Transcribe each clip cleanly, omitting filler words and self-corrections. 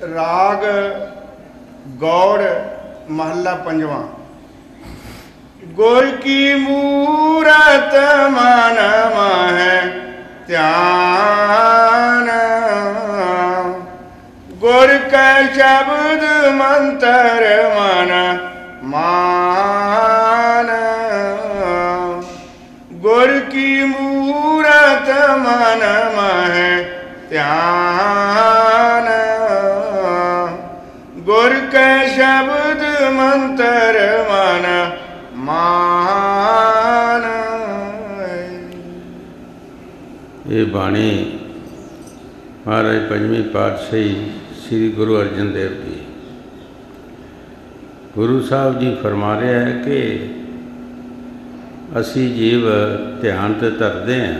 राग गौड़ महला पंजवा। गुर की मूरत मन माहे ध्यान, गुर के शब्द मंत्र मन मान। गुर की मूरत मन माहे ध्यान, गुर के शब्द मंत्र मन मान। ये बाणी महाराज पंजवीं पातशाही श्री गुरु अर्जन देव जी। गुरु साहब जी फरमा रहे हैं कि असी जीव ध्यान ते धरते हैं,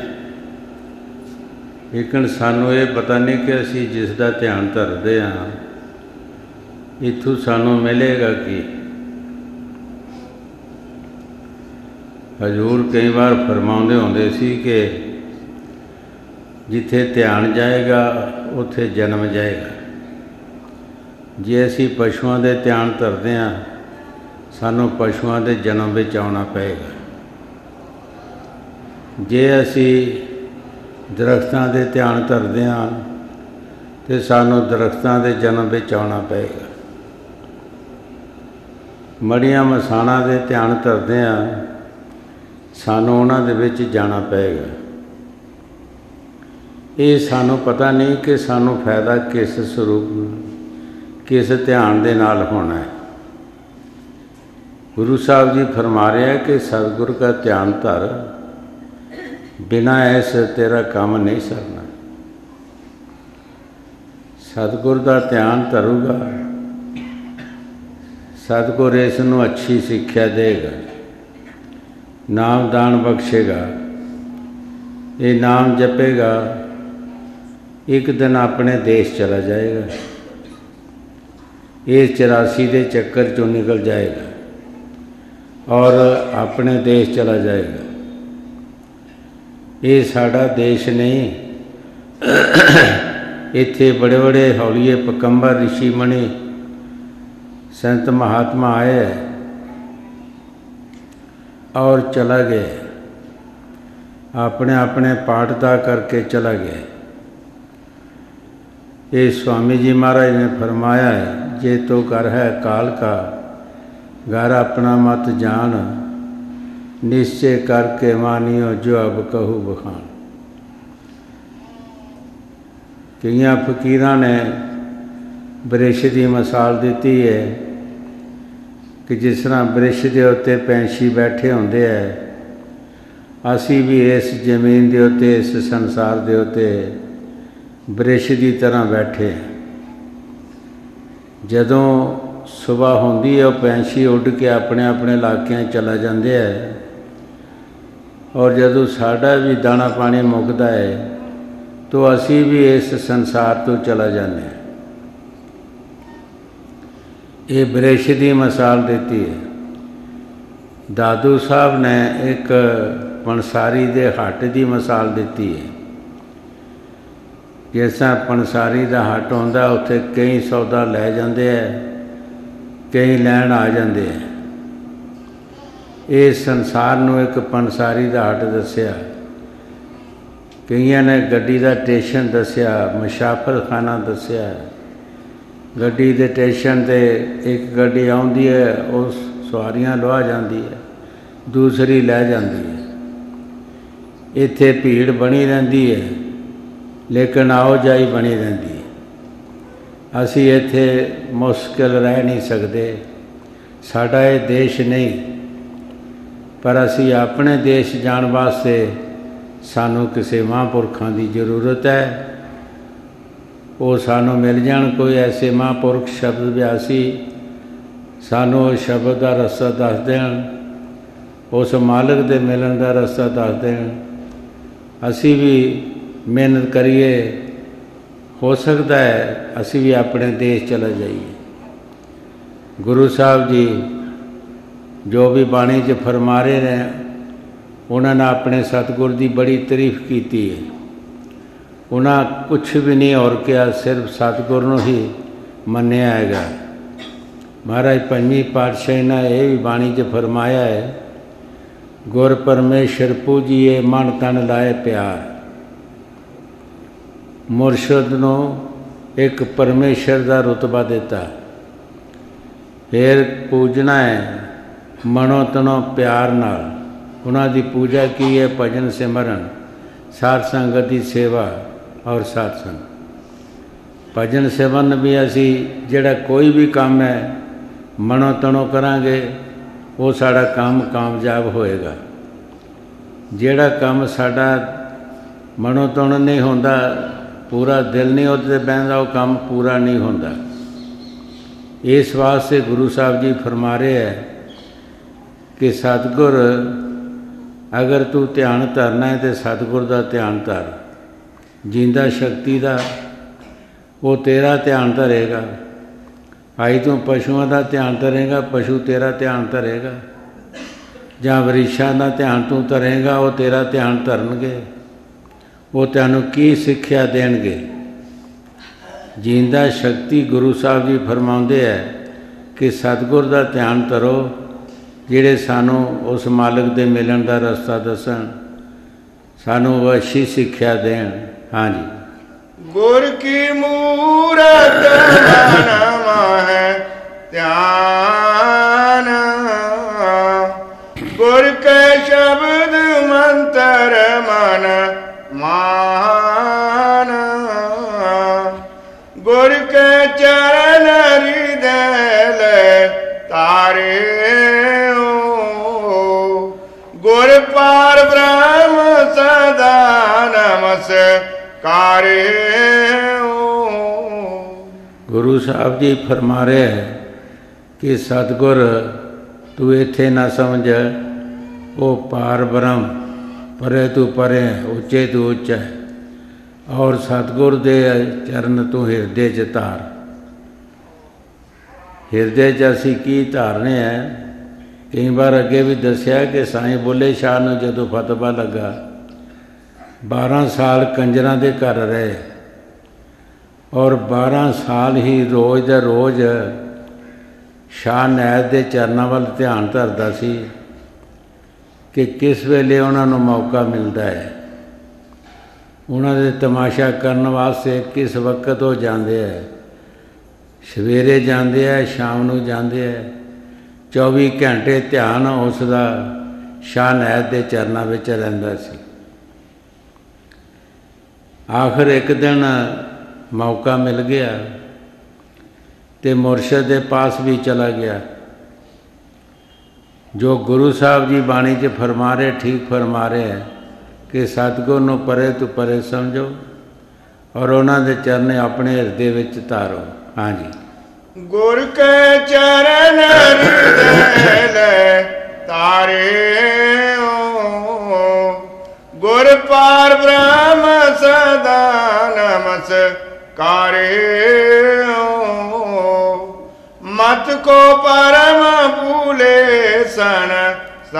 लेकिन सानू ये पता नहीं कि असी जिसका ध्यान धरते हाँ इत्थों सानू मिलेगा कि। हजूर कई बार फरमाउंदे होंदे सी कि जिथे ध्यान जाएगा उत्थे जन्म जाएगा। जे असी पशुओं के ध्यान धरते हाँ सानू पशुओं के जन्म विच आउणा पएगा। जे असी दरख्तां के ध्यान धरते हाँ तो सानू दरख्तां के जन्म विच आउणा पएगा। मड़ियां मसाणा के ध्यान धरते हाँ सानू उन्हां दे विच जाना पएगा। ये सानू पता नहीं कि सानू फायदा किस स्वरूप किस ध्यान दे नाल होना है। गुरु साहब जी फरमा रहे हैं कि सतगुर का ध्यान धर, बिना ऐसे तेरा काम नहीं सरना। सतगुर का ध्यान धरूगा, सतगुर इसनूं अच्छी सिक्ख्या देगा, नाम दान बख्शेगा, ये नाम जपेगा, एक दिन अपने देश चला जाएगा, ये 84 के चक्कर चों निकल जाएगा और अपने देश चला जाएगा। ये साड़ा देश नहीं। इत्थे बड़े बड़े हौलीए पकंबर ऋषि मणि संत महात्मा आए और चला गए, अपने अपने पाठता करके चला गया। ये स्वामी जी महाराज ने फरमाया है, जे तो कर है काल का घर अपना मत जान, निश्चय करके मानियो जो अब कहू बखान। कई फकीरां ने बरिश की मिसाल दी है कि जिस तरह बरिश के उत्ते पैंछी बैठे होंदे है, असी भी इस जमीन के उत्ते इस संसार के उत्ते बरिश की तरह बैठे हैं। जदों सुबह होंदी है पैंछी उड़ के अपने अपने इलाकों चला जाते हैं, और जदों साडा भी दाना पानी मुकदा है तो असी भी इस संसार तो चला जाते हैं। ये बरिश की मिसाल देती है। दादू साहब ने एक पंसारी दे हट की मिसाल दी है। जिस तरह पंसारी का हट होंदा उत्थे कई सौदा लै जाते हैं, कई लैन आ जाते हैं। इस संसार नूं एक पंसारी का हट दसिया, कईयां ने गड्डी का स्टेशन दसिया, मुसाफर खाना दसिया। गड्डी के स्टेशन ते एक गड्डी आउंदी है, उस सवारियां लुआ जाती है, दूसरी लै जाती है। इत्थे भीड़ बनी रहिंदी है, लेकिन आओ जाई बनी रहिंदी है। असी इत्थे मुश्किल रह नहीं सकते, साडा ये देश नहीं। पर असी अपने देश जाण वास्ते सानू किसी महापुरखों की जरूरत है। वो सानू मिल जाण कोई ऐसे महापुरख शब्द व्यासी, सानू शब्द का रस्ता दस देण, उस मालिक के मिलन का रस्ता दस देण। असी भी मेहनत करिए, हो सकता है असी भी अपने देश चला जाइए। गुरु साहब जी जो भी बाणी च फरमा रहे हैं, उन्होंने अपने सतगुर की बड़ी तारीफ की है। उन्हें कुछ भी नहीं और किया, सिर्फ सतगुर नूं ही ਮੰਨਿਆ ਹੈਗਾ। ਮਹਾਰਾਜ ਪੰਜਵੀਂ ਪਾਤਸ਼ਾਹੀ ਨੇ ਇਹ ਵੀ ਬਾਣੀ 'ਚ ਫਰਮਾਇਆ ਹੈ, ਗੁਰ ਪਰਮੇਸ਼ਰ ਪੂਜੀਏ ਮਨ ਤਨ ਲਾਏ ਪਿਆਰ। ਮੁਰਸ਼ਦ ਨੂੰ ਇੱਕ ਪਰਮੇਸ਼ਰ ਦਾ ਰੁਤਬਾ ਦਿੱਤਾ, ਫਿਰ ਪੂਜਣਾ ਹੈ ਮਨੋ ਤਨੋਂ ਪਿਆਰ ਨਾਲ। ਉਹਨਾਂ ਦੀ ਪੂਜਾ ਕੀ ਹੈ? ਭਜਨ ਸਿਮਰਨ, ਸਾਧ ਸੰਗਤ ਦੀ ਸੇਵਾ ਔਰ ਸਾਧਸੰਗ। ਭਜਨ ਸਿਮਰਨ ਵੀ ਅਸੀਂ ਜਿਹੜਾ ਕੋਈ ਵੀ ਕੰਮ ਹੈ ਮਨੋ ਤਨੋਂ ਕਰਾਂਗੇ, ਉਹ ਸਾਡਾ ਕੰਮ ਕਾਮਯਾਬ ਹੋਏਗਾ। ਜਿਹੜਾ ਕੰਮ ਸਾਡਾ ਮਨੋ ਤਨੋਂ ਨਹੀਂ ਹੁੰਦਾ, ਪੂਰਾ ਦਿਲ ਨਹੀਂ ਉਹਦੇ 'ਤੇ ਬਹਿੰਦਾ, ਉਹ ਕੰਮ ਪੂਰਾ ਨਹੀਂ ਹੁੰਦਾ। ਇਸ ਵਾਸਤੇ ਗੁਰੂ ਸਾਹਿਬ ਜੀ ਫਰਮਾ ਰਹੇ ਹੈ ਕਿ ਸਤਿਗੁਰ ਅਗਰ ਤੂੰ ਧਿਆਨ ਧਰਨਾ ਹੈ ਤਾਂ ਸਤਿਗੁਰ ਦਾ ਧਿਆਨ ਧਰ। ਜਿੰਦਾ ਸ਼ਕਤੀ ਦਾ ਉਹ ਤੇਰਾ ਧਿਆਨ ਧਰੇਗਾ। ਭਾਈ ਤੂੰ ਪਸ਼ੂਆਂ ਦਾ ਧਿਆਨ ਧਰੇਗਾ, ਪਸ਼ੂ ਤੇਰਾ ਧਿਆਨ ਧਰੇਗਾ। ਜਾਂ ਵਰਿਸ਼ਾਂ ਦਾ ਧਿਆਨ ਤੂੰ ਧਰੇਗਾ, ਉਹ ਤੇਰਾ ਧਿਆਨ ਧਰਨਗੇ। ਉਹ ਤੈਨੂੰ ਕੀ ਸਿੱਖਿਆ ਦੇਣਗੇ? ਜਿੰਦਾ ਸ਼ਕਤੀ ਗੁਰੂ ਸਾਹਿਬ ਜੀ ਫਰਮਾਉਂਦੇ ਹੈ ਕਿ ਸਤਿਗੁਰ ਦਾ ਧਿਆਨ ਧਰੋ, ਜਿਹੜੇ ਸਾਨੂੰ ਉਸ ਮਾਲਕ ਦੇ ਮਿਲਣ ਦਾ ਰਸਤਾ ਦੱਸਣ, ਸਾਨੂੰ ਉਹ ਅੱਛੀ ਸਿੱਖਿਆ ਦੇਣ। ਹਾਂਜੀ। ਗੁਰ ਕੀ ਮੂਰਤ ਮਨ ਮਾਹੈ ਧਿਆਨ, ਗੁਰ ਕੈ ਸ਼ਬਦ ਮੰਤਰ ਮਨ ਮਾਨ, ਗੁਰ ਕੈ ਚਰਨ ਹਿਰਦੈ ਲੈ ਤਾਰੇ, ਗੁਰ ਪਾਰ ਬ੍ਰਹਮ ਸਦਾ ਨਮਸਕਾਰੇ। ਗੁਰੂ ਸਾਹਿਬ ਜੀ ਫਰਮਾ ਰਹੇ ਹੈ ਕਿ ਸਤਿਗੁਰ ਤੂੰ ਇੱਥੇ ਨਾ ਸਮਝ, ਉਹ ਪਾਰ ਬ੍ਰਹਮ ਪਰੇ ਤੂੰ ਪਰੇ, ਉੱਚੇ ਤੂੰ ਉੱਚਾ, ਔਰ ਸਤਿਗੁਰ ਦੇ ਚਰਨ ਤੂੰ ਹਿਰਦੇ 'ਚ ਧਾਰ। ਹਿਰਦੇ 'ਚ ਅਸੀਂ ਕੀ ਧਾਰਨੇ ਹੈ? ਕਈ ਵਾਰ ਅੱਗੇ ਵੀ ਦੱਸਿਆ ਕਿ ਸਾਈਂ ਬੁੱਲੇ ਸ਼ਾਹ ਨੂੰ ਜਦੋਂ ਫਤਵਾ ਲੱਗਾ, 12 ਸਾਲ ਕੰਜਰਾਂ ਦੇ ਘਰ ਰਹੇ ਔਰ 12 ਸਾਲ ਹੀ ਰੋਜ਼ ਦਾ ਰੋਜ਼ ਸ਼ਾਹ ਨਾਇਬ ਦੇ ਚਰਨਾਂ ਵੱਲ ਧਿਆਨ ਧਰਦਾ ਸੀ ਕਿ ਕਿਸ ਵੇਲੇ ਉਹਨਾਂ ਨੂੰ ਮੌਕਾ ਮਿਲਦਾ ਹੈ, ਉਹਨਾਂ ਦੇ ਤਮਾਸ਼ਾ ਕਰਨ ਵਾਸਤੇ ਕਿਸ ਵਕਤ ਉਹ ਜਾਂਦੇ ਹੈ। ਸਵੇਰੇ ਜਾਂਦੇ ਹੈ, ਸ਼ਾਮ ਨੂੰ ਜਾਂਦੇ ਹੈ। 24 ਘੰਟੇ ਧਿਆਨ ਉਸ ਦਾ ਸ਼ਾਹ ਨਾਇਬ ਦੇ ਚਰਨਾਂ ਵਿੱਚ ਰਹਿੰਦਾ ਸੀ। ਆਖਰ ਇੱਕ ਦਿਨ ਮੌਕਾ ਮਿਲ ਗਿਆ ਅਤੇ ਮੁਰਸ਼ਦ ਦੇ ਪਾਸ ਵੀ ਚਲਾ ਗਿਆ। ਜੋ ਗੁਰੂ ਸਾਹਿਬ ਜੀ ਬਾਣੀ 'ਚ ਫਰਮਾ ਰਹੇ, ਠੀਕ ਫਰਮਾ ਰਹੇ ਹੈ ਕਿ ਸਤਿਗੁਰ ਨੂੰ ਪਰੇ ਤੋਂ ਪਰੇ ਸਮਝੋ ਔਰ ਉਹਨਾਂ ਦੇ ਚਰਨੇ ਆਪਣੇ ਹਿਰਦੇ ਵਿੱਚ ਧਾਰੋ। ਹਾਂਜੀ। ਗੁਰ ਕੈ ਚਰਨ ਹਿਰਦੈ ਲੈ ਤਾਰੇ, ਗੁਰ ਪਾਰ ਬ੍ਰਹਮ ਸਦਾ ਨਮਸਕਾਰੇ। ਮਤ ਕੋ ਪਰਮ ਭੂਲੇ ਸੰਸਾਰ,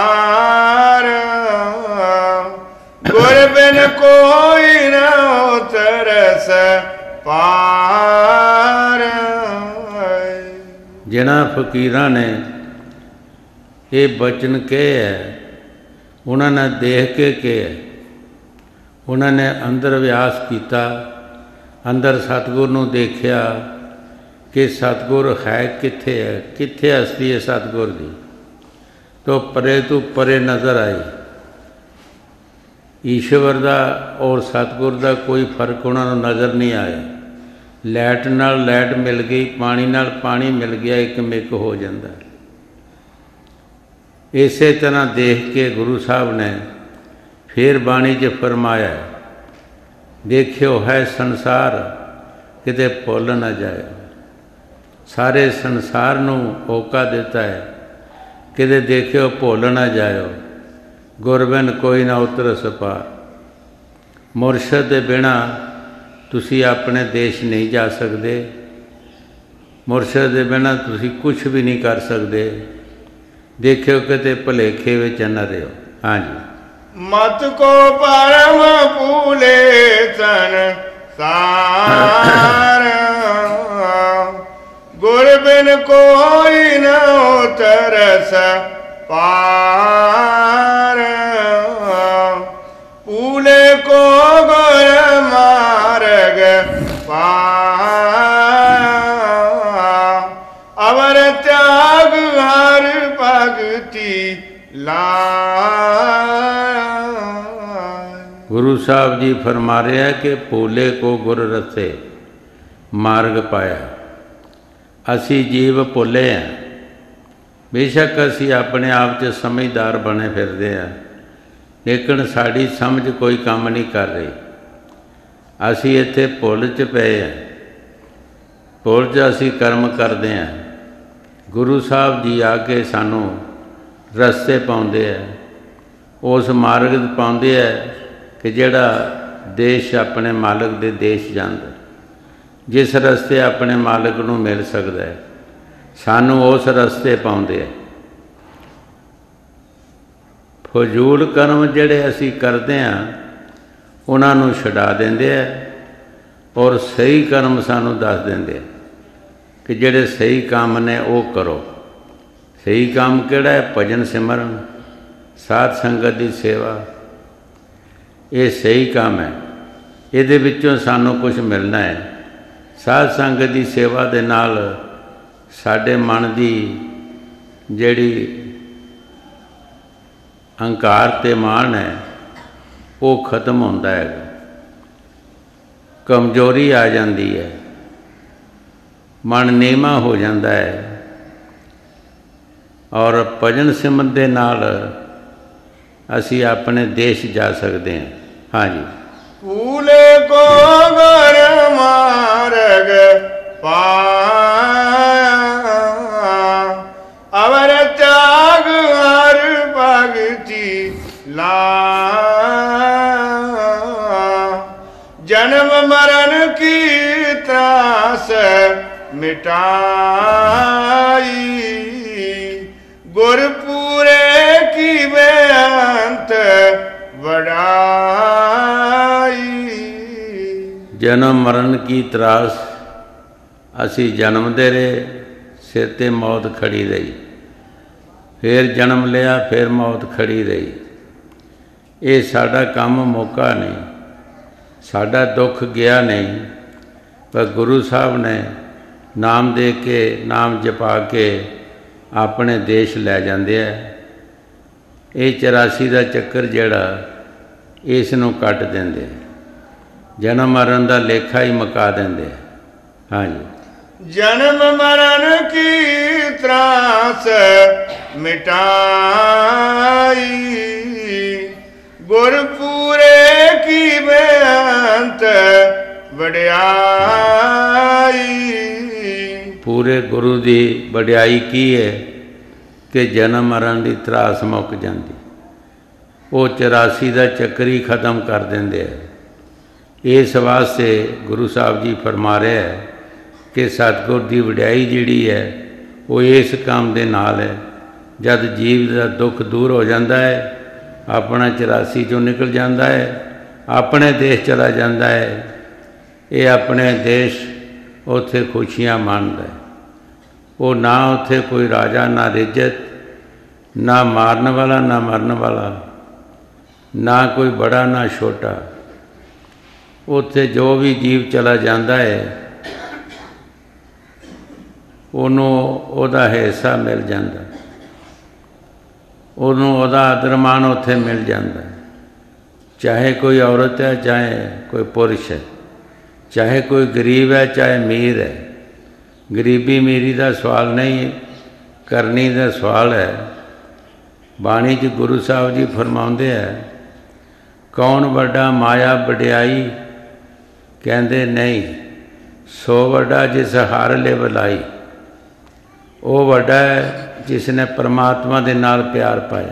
ਗੁਰ ਬਿਨ ਕੋਈ ਨ ਉਤਰਸ ਪਾਰ। ਜਿਨ੍ਹਾਂ ਫਕੀਰਾਂ ਨੇ ਇਹ ਬਚਨ ਕਹੇ ਹੈ, ਉਹਨਾਂ ਨੇ ਦੇਖ ਕੇ ਕਿਹਾ, ਉਹਨਾਂ ਨੇ ਅੰਦਰ ਅਭਿਆਸ ਕੀਤਾ, ਅੰਦਰ ਸਤਿਗੁਰ ਨੂੰ ਦੇਖਿਆ ਕਿ ਸਤਿਗੁਰ ਹੈ ਕਿੱਥੇ ਹੈ, ਕਿੱਥੇ ਅਸਲੀ ਹੈ ਸਤਿਗੁਰ ਦੀ। ਤੋ ਪਰੇ ਤੋਂ ਪਰੇ ਨਜ਼ਰ ਆਈ। ਈਸ਼ਵਰ ਦਾ ਔਰ ਸਤਿਗੁਰ ਦਾ ਕੋਈ ਫਰਕ ਉਹਨਾਂ ਨੂੰ ਨਜ਼ਰ ਨਹੀਂ ਆਇਆ। ਲਾਈਟ ਨਾਲ ਲਾਈਟ ਮਿਲ ਗਈ, ਪਾਣੀ ਨਾਲ ਪਾਣੀ ਮਿਲ ਗਿਆ, ਇੱਕ ਮਿਕ ਹੋ ਜਾਂਦਾ। ਇਸੇ ਤਰ੍ਹਾਂ ਦੇਖ ਕੇ ਗੁਰੂ ਸਾਹਿਬ ਨੇ ਫਿਰ ਬਾਣੀ 'ਚ ਫਰਮਾਇਆ, ਦੇਖਿਓ ਹੈ ਸੰਸਾਰ ਕਿਤੇ ਭੁੱਲ ਨਾ ਜਾਏ। ਸਾਰੇ ਸੰਸਾਰ ਨੂੰ ਹੋਕਾ ਦਿੱਤਾ ਹੈ, ਕਿਤੇ ਦੇਖਿਓ ਭੁੱਲ ਨਾ ਜਾਇਓ। ਗੁਰ ਬਿਨ ਕੋਈ ਨਾ ਉਤਰਸ ਪਾਰ। ਮੁਰਸ਼ਦ ਦੇ ਬਿਨਾਂ ਤੁਸੀਂ ਆਪਣੇ ਦੇਸ਼ ਨਹੀਂ ਜਾ ਸਕਦੇ। ਮੁਰਸ਼ਦ ਦੇ ਬਿਨਾਂ ਤੁਸੀਂ ਕੁਛ ਵੀ ਨਹੀਂ ਕਰ ਸਕਦੇ। ਦੇਖਿਓ ਕਿਤੇ ਭੁਲੇਖੇ ਵਿੱਚ ਨਾ ਰਿਓ। ਹਾਂਜੀ। ਮਤ ਕੋ ਪਰਮ ਭੂਲੇ ਸੰਸਾਰ, बिन कोई न तरस पार, पूले को गुर मार्ग पार, अवर त्याग हर भगति लाय। गुरु साहब जी फरमा रहे हैं कि भोले को गुर रथे मार्ग पाया। असी जीव भोले हैं, बेशक असी अपने आप च समझदार बने फिरदे हैं, लेकिन साड़ी समझ कोई काम नहीं कर रही। असी इत्थे भुल च पए हैं, भुल च असी कर्म करते हैं। गुरु साहब जी आके सानू रस्ते पाउंदे है, उस मार्ग पाउंदे है कि जिहड़ा देश अपने मालक दे देश जांदा, जिस रस्ते अपने मालक नूं मिल सकदा है, सानू उस रस्ते पाउंदे है। फजूल कर्म जिहड़े असी करते हैं उन्हां नूं छड़ा दिंदे है और सही कर्म सानू दस दिंदे है कि जिहड़े सही काम ने वो करो। सही काम किहड़ा है? भजन सिमरन, साध संगत की सेवा, ये सही काम है। इहदे विचों सानू कुछ मिलना है। साध संगत की सेवा दे नाल साडे मन की जिहड़ी अहंकार ते मान है वो खत्म होंदा है, कमजोरी आ जाती है, मन नीमा हो जाता है और भजन सिमरन दे नाल असी अपने देश जा सकते हैं। हाँ जी। पूले को गुर मार्ग पाया, अवर त्याग हर भगति लाया, जन्म मरण की त्रास मिटाई, गुरपुरे की बेअंत बढ़ाई। जन्म मरण की त्रास असी जन्मदे रहे, सिर ते मौत खड़ी रही, फिर जन्म लिया, फिर मौत खड़ी रही। ये साडा काम मौका नहीं, साडा दुख गया नहीं, पर गुरु साहब ने नाम दे के, नाम जपा के अपने देश लै जाते हैं। ये 84 का चक्कर जिहड़ा इस नूं कट देंदे, जन्म मरण का लेखा ही मुका देंदे। हाँ जी। जन्म मरण की त्रास मिटाई, गुरपुरे की बेअंत वड्याई। पूरे गुरु की वड्याई की है कि जन्म मरण की त्रास मुक जाती, वो 84 का चक्कर ही खत्म कर देंदे है। इस वास्ते गुरु साहब जी फरमा रहे हैं कि सतगुर की वड्याई जिहड़ी है वो इस काम दे नाल है। जब जीव का दुख दूर हो जाता है, अपना 84 चों निकल जाता है, अपने देश चला जाता है, ये अपने देश उत्थे खुशियां मानता है। वो ना उत्थे कोई राजा, ना रिज्जत, ना मारन वाला, ना मरन वाला, ना कोई बड़ा ना छोटा। उत्थे जो भी जीव चला जाता है ਉਹਨੂੰ ਉਹਦਾ ਹਿੱਸਾ ਮਿਲ ਜਾਂਦਾ, ਉਹਨੂੰ ਉਹਦਾ ਆਦਰ ਮਾਣ ਉੱਥੇ ਮਿਲ ਜਾਂਦਾ। ਚਾਹੇ ਕੋਈ ਔਰਤ ਹੈ, ਚਾਹੇ ਕੋਈ ਪੁਰਸ਼ ਹੈ, ਚਾਹੇ ਕੋਈ ਗਰੀਬ ਹੈ, ਚਾਹੇ ਅਮੀਰ ਹੈ। ਗਰੀਬੀ ਅਮੀਰੀ ਦਾ ਸਵਾਲ ਨਹੀਂ, ਕਰਨੀ ਦਾ ਸਵਾਲ ਹੈ। ਬਾਣੀ 'ਚ ਗੁਰੂ ਸਾਹਿਬ ਜੀ ਫਰਮਾਉਂਦੇ ਹੈ, ਕੌਣ ਵੱਡਾ ਮਾਇਆ ਵਡਿਆਈ? ਕਹਿੰਦੇ ਨਹੀਂ, ਸੋ ਵੱਡਾ ਜਿਸ ਹਰ ਲਿਵ ਲਾਈ। ਉਹ ਵੱਡਾ ਹੈ ਜਿਸ ਨੇ परमात्मा ਦੇ ਨਾਲ ਪਿਆਰ ਪਾਇਆ।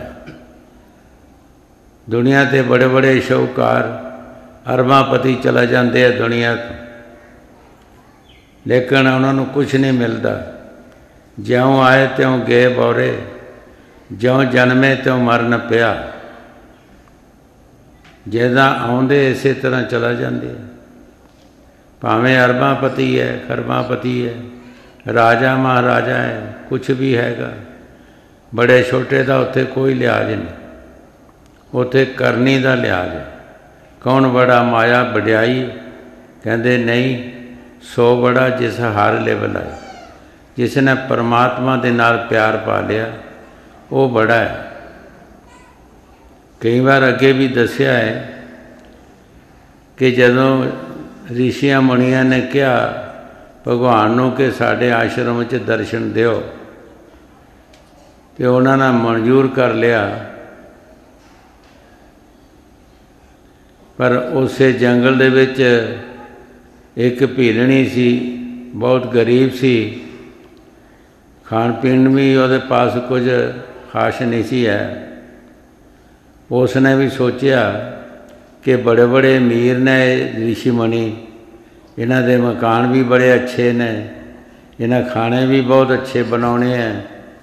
ਦੁਨੀਆ 'ਤੇ ਬੜੇ ਬੜੇ ਸ਼ਾਹੂਕਾਰ ਅਰਬਾਂਪਤੀ ਚਲੇ ਜਾਂਦੇ ਆ ਦੁਨੀਆ ਤੋਂ, ਲੇਕਿਨ ਉਹਨਾਂ ਨੂੰ ਕੁਛ ਨਹੀਂ ਮਿਲਦਾ। ਜਿਉਂ ਆਏ ਤਿਉਂ ਗਏ ਬੌਰੇ, ਜਿਉਂ ਜਨਮੇ ਤਿਉਂ ਮਰਨ ਪਿਆ। ਜਿੱਦਾਂ ਆਉਂਦੇ ਇਸੇ ਤਰ੍ਹਾਂ ਚਲਾ ਜਾਂਦੇ ਆ। ਭਾਵੇਂ ਅਰਬਾਂਪਤੀ ਹੈ, ਖਰਬਾਂਪਤੀ ਹੈ, ਰਾਜਾ ਮਹਾਰਾਜਾ ਹੈ, ਕੁਛ ਵੀ ਹੈਗਾ, ਬੜੇ ਛੋਟੇ ਦਾ ਉੱਥੇ ਕੋਈ ਲਿਹਾਜ਼ ਨਹੀਂ, ਉੱਥੇ ਕਰਨੀ ਦਾ ਲਿਹਾਜ਼ ਹੈ। ਕੌਣ ਬੜਾ ਮਾਇਆ ਵਡਿਆਈ, ਕਹਿੰਦੇ ਨਹੀਂ, ਸੋ ਬੜਾ ਜਿਸ ਹਰ ਲੈਵਲ ਆਏ, ਜਿਸ ਨੇ ਪਰਮਾਤਮਾ ਦੇ ਨਾਲ ਪਿਆਰ ਪਾ ਲਿਆ ਉਹ ਬੜਾ ਹੈ। ਕਈ ਵਾਰ ਅੱਗੇ ਵੀ ਦੱਸਿਆ ਹੈ ਕਿ ਜਦੋਂ ਰਿਸ਼ੀਆਂ ਮੁਨੀਆਂ ਨੇ ਕਿਹਾ ਭਗਵਾਨ ਨੂੰ ਕਿ ਸਾਡੇ ਆਸ਼ਰਮ 'ਚ ਦਰਸ਼ਨ ਦਿਓ, ਅਤੇ ਉਹਨਾਂ ਨੇ ਮਨਜ਼ੂਰ ਕਰ ਲਿਆ। ਪਰ ਉਸੇ ਜੰਗਲ ਦੇ ਵਿੱਚ ਇੱਕ ਭੀਲਣੀ ਸੀ, ਬਹੁਤ ਗਰੀਬ ਸੀ, ਖਾਣ ਪੀਣ ਵੀ ਉਹਦੇ ਪਾਸ ਕੁਝ ਖਾਸ ਨਹੀਂ ਸੀ ਹੈ। ਉਸ ਨੇ ਵੀ ਸੋਚਿਆ ਕਿ ਬੜੇ ਬੜੇ ਅਮੀਰ ਨੇ ਰਿਸ਼ੀ ਮੁਨੀ, ਇਹਨਾਂ ਦੇ ਮਕਾਨ ਵੀ ਬੜੇ ਅੱਛੇ ਨੇ, ਇਹਨਾਂ ਖਾਣੇ ਵੀ ਬਹੁਤ ਅੱਛੇ ਬਣਾਉਣੇ ਹੈ,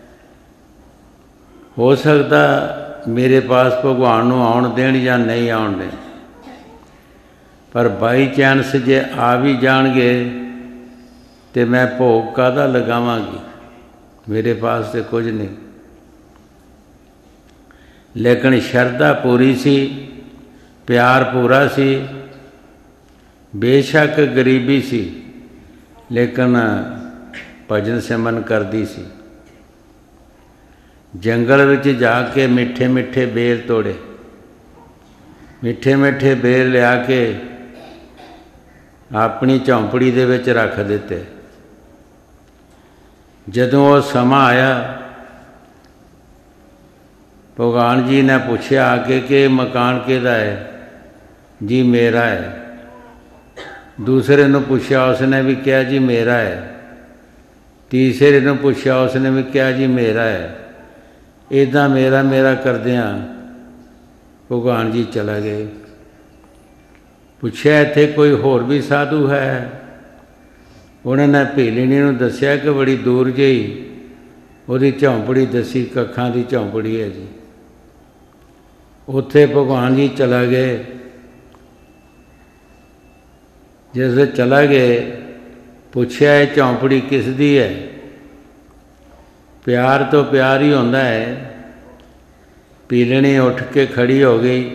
ਹੋ ਸਕਦਾ ਮੇਰੇ ਪਾਸ ਭਗਵਾਨ ਨੂੰ ਆਉਣ ਦੇਣ ਜਾਂ ਨਹੀਂ ਆਉਣ ਦੇਣ। ਪਰ ਬਾਈ ਚਾਂਸ ਜੇ ਆ ਵੀ ਜਾਣਗੇ ਤਾਂ ਮੈਂ ਭੋਗ ਕਾਹਦਾ ਲਗਾਵਾਂਗੀ, ਮੇਰੇ ਪਾਸ ਤਾਂ ਕੁਝ ਨਹੀਂ। ਲੇਕਿਨ ਸ਼ਰਧਾ ਪੂਰੀ ਸੀ, ਪਿਆਰ ਪੂਰਾ ਸੀ, ਬੇਸ਼ੱਕ ਗਰੀਬੀ ਸੀ ਲੇਕਿਨ ਭਜਨ ਸਿਮਰਨ ਕਰਦੀ ਸੀ। ਜੰਗਲ ਵਿੱਚ ਜਾ ਕੇ ਮਿੱਠੇ ਮਿੱਠੇ ਬੇਰ ਤੋੜੇ, ਮਿੱਠੇ ਮਿੱਠੇ ਬੇਰ ਲਿਆ ਕੇ ਆਪਣੀ ਝੌਂਪੜੀ ਦੇ ਵਿੱਚ ਰੱਖ ਦਿੱਤੇ। ਜਦੋਂ ਉਹ ਸਮਾਂ ਆਇਆ, ਭਗਵਾਨ ਜੀ ਨੇ ਪੁੱਛਿਆ ਆ ਕੇ ਕਿ ਮਕਾਨ ਕਿਹਦਾ ਹੈ? ਜੀ ਮੇਰਾ ਹੈ। ਦੂਸਰੇ ਨੂੰ ਪੁੱਛਿਆ, ਉਸਨੇ ਵੀ ਕਿਹਾ ਜੀ ਮੇਰਾ ਹੈ। ਤੀਸਰੇ ਨੂੰ ਪੁੱਛਿਆ, ਉਸਨੇ ਵੀ ਕਿਹਾ ਜੀ ਮੇਰਾ ਹੈ। ਇੱਦਾਂ ਮੇਰਾ ਮੇਰਾ ਕਰਦਿਆਂ ਭਗਵਾਨ ਜੀ ਚਲਾ ਗਏ। ਪੁੱਛਿਆ ਇੱਥੇ ਕੋਈ ਹੋਰ ਵੀ ਸਾਧੂ ਹੈ? ਉਹਨਾਂ ਨੇ ਭੀਲਣੀ ਨੂੰ ਦੱਸਿਆ ਕਿ ਬੜੀ ਦੂਰ ਜਿਹੀ ਉਹਦੀ ਝੌਂਪੜੀ ਦੱਸੀ, ਕੱਖਾਂ ਦੀ ਝੌਂਪੜੀ ਹੈ ਜੀ। ਉੱਥੇ ਭਗਵਾਨ ਜੀ ਚਲਾ ਗਏ। ਜਿਸ ਚਲਾ ਗਏ, ਪੁੱਛਿਆ ਇਹ ਝੌਂਪੜੀ ਕਿਸ ਦੀ ਹੈ? ਪਿਆਰ ਤੋਂ ਪਿਆਰ ਹੀ ਹੁੰਦਾ ਹੈ। ਭੀਲਣੀ ਉੱਠ ਕੇ ਖੜੀ ਹੋ ਗਈ,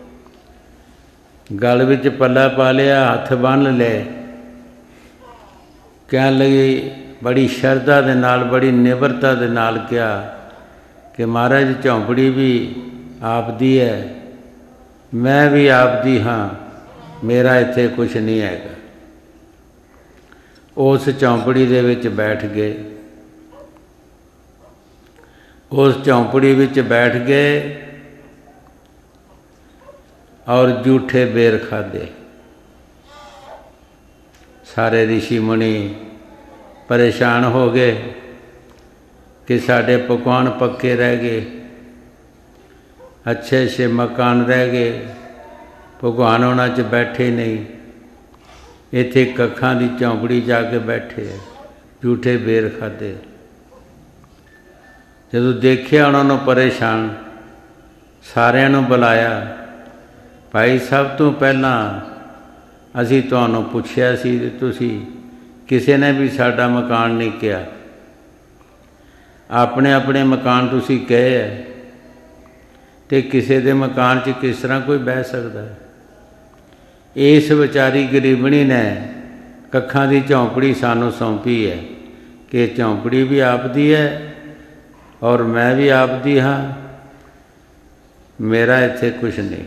ਗਲ ਵਿੱਚ ਪੱਲਾ ਪਾ ਲਿਆ, ਹੱਥ ਬੰਨ੍ਹ ਲਏ, ਕਹਿਣ ਲੱਗੀ ਬੜੀ ਸ਼ਰਧਾ ਦੇ ਨਾਲ, ਬੜੀ ਨਿਮਰਤਾ ਦੇ ਨਾਲ ਕਿਹਾ ਕਿ ਮਹਾਰਾਜ ਝੌਂਪੜੀ ਵੀ ਆਪ ਦੀ ਹੈ, ਮੈਂ ਵੀ ਆਪ ਦੀ ਹਾਂ, ਮੇਰਾ ਇੱਥੇ ਕੁਛ ਨਹੀਂ ਹੈਗਾ। ਉਸ ਝੌਂਪੜੀ ਦੇ ਵਿੱਚ ਬੈਠ ਗਏ। ਉਸ ਝੌਂਪੜੀ ਵਿੱਚ ਬੈਠ ਗਏ ਔਰ ਜੂਠੇ ਬੇਰ ਖਾਧੇ। ਸਾਰੇ ਰਿਸ਼ੀ ਮੁਨੀ ਪਰੇਸ਼ਾਨ ਹੋ ਗਏ ਕਿ ਸਾਡੇ ਪਕਵਾਨ ਪੱਕੇ ਰਹਿ ਗਏ, ਅੱਛੇ ਅੱਛੇ ਮਕਾਨ ਰਹਿ ਗਏ, ਭਗਵਾਨ ਉਹਨਾਂ 'ਚ ਬੈਠੇ ਨਹੀਂ, ਇੱਥੇ ਕੱਖਾਂ ਦੀ ਝੌਂਪੜੀ ਜਾ ਕੇ ਬੈਠੇ, ਜੂਠੇ ਬੇਰ ਖਾਧੇ। ਜਦੋਂ ਦੇਖਿਆ ਉਹਨਾਂ ਨੂੰ ਪਰੇਸ਼ਾਨ, ਸਾਰਿਆਂ ਨੂੰ ਬੁਲਾਇਆ। ਭਾਈ ਸਭ ਤੋਂ ਪਹਿਲਾਂ ਅਸੀਂ ਤੁਹਾਨੂੰ ਪੁੱਛਿਆ ਸੀ ਤੇ ਤੁਸੀਂ ਕਿਸੇ ਨੇ ਵੀ ਸਾਡਾ ਮਕਾਨ ਨਹੀਂ ਕਿਹਾ, ਆਪਣੇ ਆਪਣੇ ਮਕਾਨ ਤੁਸੀਂ ਕਹੇ ਹੈ, ਅਤੇ ਕਿਸੇ ਦੇ ਮਕਾਨ 'ਚ ਕਿਸ ਤਰ੍ਹਾਂ ਕੋਈ ਬਹਿ ਸਕਦਾ ਹੈ? ਇਸ ਵਿਚਾਰੀ ਗਰੀਬਣੀ ਨੇ ਕੱਖਾਂ ਦੀ ਝੌਂਪੜੀ ਸਾਨੂੰ ਸੌਂਪੀ ਹੈ ਕਿ ਝੌਂਪੜੀ ਵੀ ਆਪ ਦੀ ਹੈ ਔਰ ਮੈਂ ਵੀ ਆਪ ਦੀ ਹਾਂ, ਮੇਰਾ ਇੱਥੇ ਕੁਛ ਨਹੀਂ।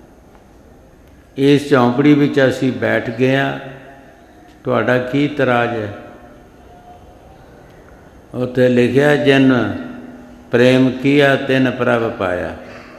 ਇਸ ਝੌਂਪੜੀ ਵਿੱਚ ਅਸੀਂ ਬੈਠ ਗਏ ਹਾਂ, ਤੁਹਾਡਾ ਕੀ ਇਤਰਾਜ਼ ਹੈ? ਉੱਥੇ ਲਿਖਿਆ ਜਿਨ ਪ੍ਰੇਮ ਕੀਆ ਤਿਨ ਪ੍ਰਭ ਪਾਇਆ।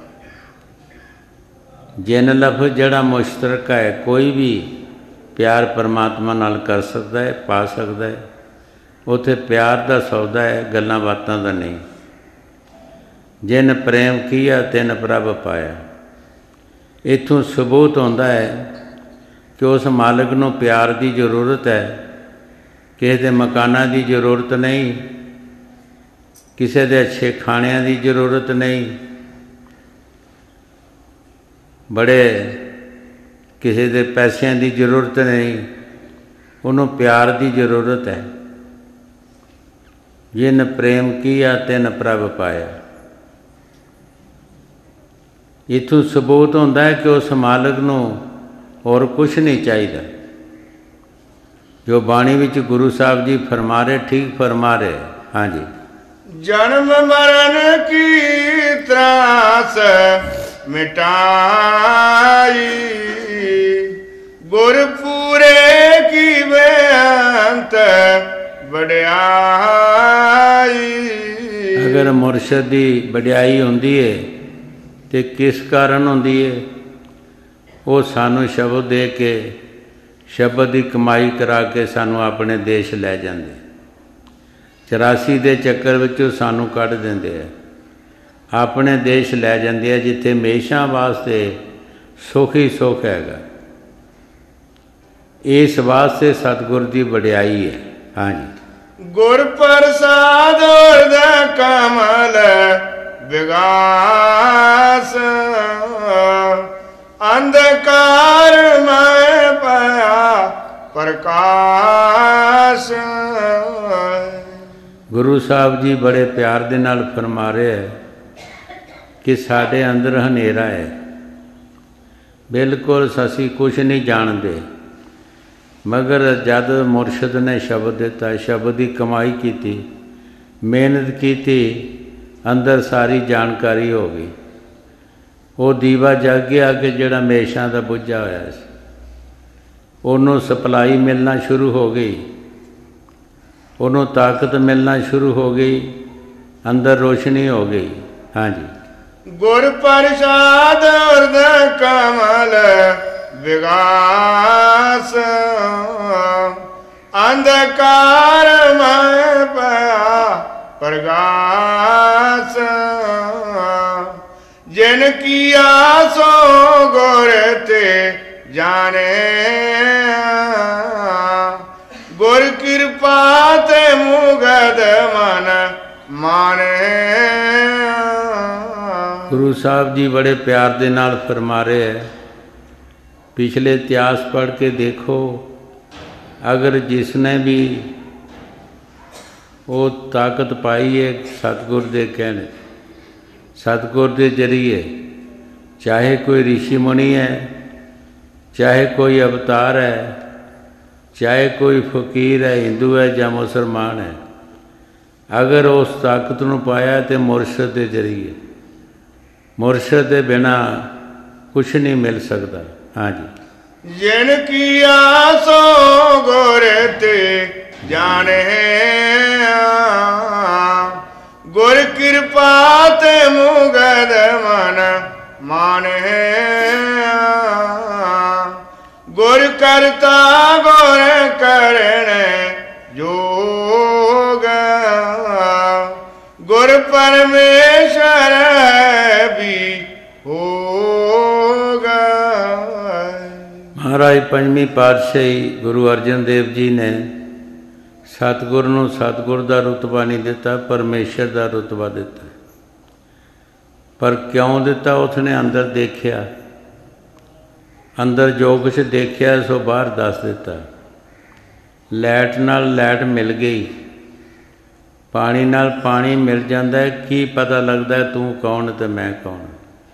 ਜਿਨ ਲਫ਼ਜ਼ ਜਿਹੜਾ ਮੁਸ਼ਤਰਕ ਹੈ, ਕੋਈ ਵੀ ਪਿਆਰ ਪਰਮਾਤਮਾ ਨਾਲ ਕਰ ਸਕਦਾ ਹੈ, ਪਾ ਸਕਦਾ ਹੈ। ਉੱਥੇ ਪਿਆਰ ਦਾ ਸੌਦਾ ਹੈ, ਗੱਲਾਂ ਬਾਤਾਂ ਦਾ ਨਹੀਂ। ਜਿਨ ਪ੍ਰੇਮ ਕੀਆ ਤਿਨ ਪ੍ਰਭ ਪਾਇਆ। ਇੱਥੋਂ ਸਬੂਤ ਹੁੰਦਾ ਹੈ ਕਿ ਉਸ ਮਾਲਕ ਨੂੰ ਪਿਆਰ ਦੀ ਜ਼ਰੂਰਤ ਹੈ, ਕਿਸੇ ਦੇ ਮਕਾਨਾਂ ਦੀ ਜ਼ਰੂਰਤ ਨਹੀਂ, ਕਿਸੇ ਦੇ ਅੱਛੇ ਖਾਣਿਆਂ ਦੀ ਜ਼ਰੂਰਤ ਨਹੀਂ, ਬੜੇ ਕਿਸੇ ਦੇ ਪੈਸਿਆਂ ਦੀ ਜ਼ਰੂਰਤ ਨਹੀਂ, ਉਹਨੂੰ ਪਿਆਰ ਦੀ ਜ਼ਰੂਰਤ ਹੈ। ਜਿਨ ਪ੍ਰੇਮ ਕੀਆ ਤਿਨ ਪ੍ਰਭ ਪਾਇਆ। ਇੱਥੋਂ ਸਬੂਤ ਹੁੰਦਾ ਹੈ ਕਿ ਉਸ ਮਾਲਕ ਨੂੰ ਹੋਰ ਕੁਛ ਨਹੀਂ ਚਾਹੀਦਾ। ਜੋ ਬਾਣੀ ਵਿੱਚ ਗੁਰੂ ਸਾਹਿਬ ਜੀ ਫਰਮਾ ਰਹੇ, ਠੀਕ ਫਰਮਾ ਰਹੇ। ਹਾਂਜੀ, ਜਨਮ ਮਰਨ ਕੀ ਤਰਾਸ ਮਿਟਾਈ, ਗੁਰ ਪੂਰੇ ਕੀ ਬੇਅੰਤ ਵਡਿਆਈ। ਅਗਰ ਮੁਰਸ਼ਦ ਦੀ ਵਡਿਆਈ ਹੁੰਦੀ ਹੈ ਤੇ ਕਿਸ ਕਾਰਨ ਹੁੰਦੀ ਹੈ? ਉਹ ਸਾਨੂੰ ਸ਼ਬਦ ਦੇ ਕੇ, ਸ਼ਬਦ ਦੀ ਕਮਾਈ ਕਰਾ ਕੇ ਸਾਨੂੰ ਆਪਣੇ ਦੇਸ਼ ਲੈ ਜਾਂਦੇ। 84 ਦੇ ਚੱਕਰ ਵਿੱਚੋਂ ਸਾਨੂੰ ਕੱਢ ਦਿੰਦੇ ਆ, ਆਪਣੇ ਦੇਸ਼ ਲੈ ਜਾਂਦੇ ਆ ਜਿੱਥੇ ਹਮੇਸ਼ਾ ਵਾਸਤੇ ਸੁੱਖ ਹੀ ਸੁੱਖ ਹੈਗਾ। ਇਸ ਵਾਸਤੇ ਸਤਿਗੁਰ ਦੀ ਵਡਿਆਈ ਹੈ। ਹਾਂਜੀ, ਗੁਰ ਪ੍ਰਸਾਦ ਹਿਰਦੈ ਕਮਲ ਵਿਗਾਸ, ਅੰਧਕਾਰ ਮੈਂ ਪਾਇਆ ਪ੍ਰਕਾਸ਼। ਗੁਰੂ ਸਾਹਿਬ ਜੀ ਬੜੇ ਪਿਆਰ ਦੇ ਨਾਲ ਫਰਮਾ ਰਹੇ ਹੈ ਕਿ ਸਾਡੇ ਅੰਦਰ ਹਨੇਰਾ ਹੈ, ਬਿਲਕੁਲ ਅਸੀਂ ਕੁਛ ਨਹੀਂ ਜਾਣਦੇ। ਮਗਰ ਜਦ ਮੁਰਸ਼ਿਦ ਨੇ ਸ਼ਬਦ ਦਿੱਤਾ, ਸ਼ਬਦ ਦੀ ਕਮਾਈ ਕੀਤੀ, ਮਿਹਨਤ ਕੀਤੀ, ਅੰਦਰ ਸਾਰੀ ਜਾਣਕਾਰੀ ਹੋ ਗਈ। ਉਹ ਦੀਵਾ ਜਗ ਗਿਆ ਕਿ ਜਿਹੜਾ ਹਮੇਸ਼ਾ ਦਾ ਬੁੱਝਾ ਹੋਇਆ ਸੀ, ਉਹਨੂੰ ਸਪਲਾਈ ਮਿਲਣਾ ਸ਼ੁਰੂ ਹੋ ਗਈ, ਉਹਨੂੰ ਤਾਕਤ ਮਿਲਣਾ ਸ਼ੁਰੂ ਹੋ ਗਈ, ਅੰਦਰ ਰੋਸ਼ਨੀ ਹੋ ਗਈ। ਹਾਂਜੀ, ਗੁਰ ਪ੍ਰਸਾਦ ਹਿਰਦੈ ਕਮਲ ਵਿਗਾਸ, ਅੰਧਕਾਰ ਮੈਂ ਪਾਇਆ ਪ੍ਰਗਾਸ। ਜਿਨ ਕੀਆ ਸੋ ਗੁਰ ਤੇ ਜਾਣੇ, ਗੁਰ ਕਿਰਪਾ ਤੇ ਮੁਗਦ ਮਨ ਮਾਨੇ। ਗੁਰੂ ਸਾਹਿਬ ਜੀ ਬੜੇ ਪਿਆਰ ਦੇ ਨਾਲ ਫਰਮਾ ਰਹੇ ਹੈ, ਪਿਛਲੇ ਇਤਿਹਾਸ ਪੜ੍ਹ ਕੇ ਦੇਖੋ, ਅਗਰ ਜਿਸਨੇ ਵੀ ਉਹ ਤਾਕਤ ਪਾਈ ਹੈ ਸਤਿਗੁਰ ਦੇ ਕਹਿਣੇ, ਸਤਿਗੁਰ ਦੇ ਜ਼ਰੀਏ, ਚਾਹੇ ਕੋਈ ਰਿਸ਼ੀ ਮੁਨੀ ਹੈ, ਚਾਹੇ ਕੋਈ ਅਵਤਾਰ ਹੈ, ਚਾਹੇ ਕੋਈ ਫਕੀਰ ਹੈ, ਹਿੰਦੂ ਹੈ ਜਾਂ ਮੁਸਲਮਾਨ ਹੈ, ਅਗਰ ਉਸ ਤਾਕਤ ਨੂੰ ਪਾਇਆ ਤੇ ਮੁਰਸ਼ਿਦ ਦੇ ਜ਼ਰੀਏ, ਮੁਰਸ਼ਿਦ ਦੇ ਬਿਨਾਂ ਕੁਛ ਨਹੀਂ ਮਿਲ ਸਕਦਾ। ਹਾਂਜੀ, ਜਿਨ ਕੀਆ ਸੋ ਗੁਰ ਤੇ ਜਾਣੇ, ਗੁਰ ਕਿਰਪਾ ਤੇ ਮੁਗਦ ਮਨ ਮਾਨੇ। ਗੁਰ ਕਰਤਾ ਗੁਰ ਕਰਨੇ ਜੋਗ, ਗੁਰ ਪਰਮੇਸ਼ਰ ਵੀ ਹੋਗਾ। ਮਹਾਰਾਜ ਪੰਜਵੀਂ ਪਾਤਸ਼ਾਹੀ ਗੁਰੂ ਅਰਜਨ ਦੇਵ ਜੀ ਨੇ ਸਤਿਗੁਰ ਨੂੰ ਸਤਿਗੁਰ ਦਾ ਰੁਤਬਾ ਨਹੀਂ ਦਿੱਤਾ, ਪਰਮੇਸ਼ਰ ਦਾ ਰੁਤਬਾ ਦਿੱਤਾ। ਪਰ ਕਿਉਂ ਦਿੱਤਾ? ਉਸਨੇ ਅੰਦਰ ਦੇਖਿਆ, ਅੰਦਰ ਜੋ ਕੁਛ ਦੇਖਿਆ ਸੋ ਬਾਹਰ ਦੱਸ ਦਿੱਤਾ। ਲੈਟ ਨਾਲ ਲੈਟ ਮਿਲ ਗਈ, ਪਾਣੀ ਨਾਲ ਪਾਣੀ ਮਿਲ ਜਾਂਦਾ ਹੈ, ਕੀ ਪਤਾ ਲੱਗਦਾ ਤੂੰ ਕੌਣ ਤੇ ਮੈਂ ਕੌਣ।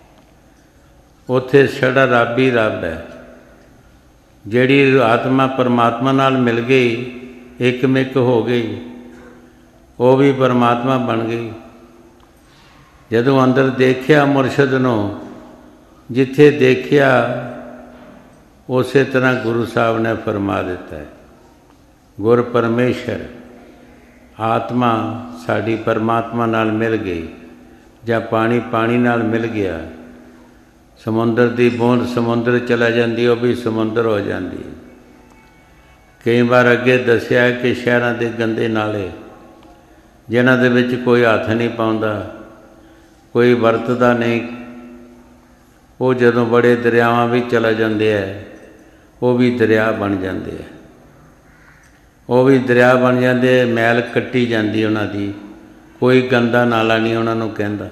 ਉੱਥੇ ਸਾਡਾ ਰੱਬ ਹੀ ਰੱਬ ਹੈ। ਜਿਹੜੀ ਆਤਮਾ ਪਰਮਾਤਮਾ ਨਾਲ ਮਿਲ ਗਈ, ਇੱਕ ਮਿੱਕ ਹੋ ਗਈ, ਉਹ ਵੀ ਪਰਮਾਤਮਾ ਬਣ ਗਈ। ਜਦੋਂ ਅੰਦਰ ਦੇਖਿਆ ਮੁਰਸ਼ਿਦ ਨੂੰ, ਜਿੱਥੇ ਦੇਖਿਆ ਉਸੇ ਤਰ੍ਹਾਂ ਗੁਰੂ ਸਾਹਿਬ ਨੇ ਫਰਮਾ ਦਿੱਤਾ ਹੈ, ਗੁਰ ਪਰਮੇਸ਼ਰ, ਆਤਮਾ ਸਾਡੀ ਪਰਮਾਤਮਾ ਨਾਲ ਮਿਲ ਗਈ, ਜਾਂ ਪਾਣੀ ਪਾਣੀ ਨਾਲ ਮਿਲ ਗਿਆ। ਸਮੁੰਦਰ ਦੀ ਬੂੰਦ ਸਮੁੰਦਰ ਚਲਾ ਜਾਂਦੀ, ਉਹ ਵੀ ਸਮੁੰਦਰ ਹੋ ਜਾਂਦੀ। ਕਈ ਵਾਰ ਅੱਗੇ ਦੱਸਿਆ ਕਿ ਸ਼ਹਿਰਾਂ ਦੇ ਗੰਦੇ ਨਾਲੇ, ਜਿਨ੍ਹਾਂ ਦੇ ਵਿੱਚ ਕੋਈ ਹੱਥ ਨਹੀਂ ਪਾਉਂਦਾ, ਕੋਈ ਵਰਤਦਾ ਨਹੀਂ, ਉਹ ਜਦੋਂ ਬੜੇ ਦਰਿਆਵਾਂ ਵਿੱਚ ਚਲਾ ਜਾਂਦੇ ਹੈ, ਉਹ ਵੀ ਦਰਿਆ ਬਣ ਜਾਂਦੇ ਹੈ, ਉਹ ਵੀ ਦਰਿਆ ਬਣ ਜਾਂਦੇ। ਮੈਲ ਕੱਟੀ ਜਾਂਦੀ ਉਹਨਾਂ ਦੀ, ਕੋਈ ਗੰਦਾ ਨਾਲਾ ਨਹੀਂ ਉਹਨਾਂ ਨੂੰ ਕਹਿੰਦਾ।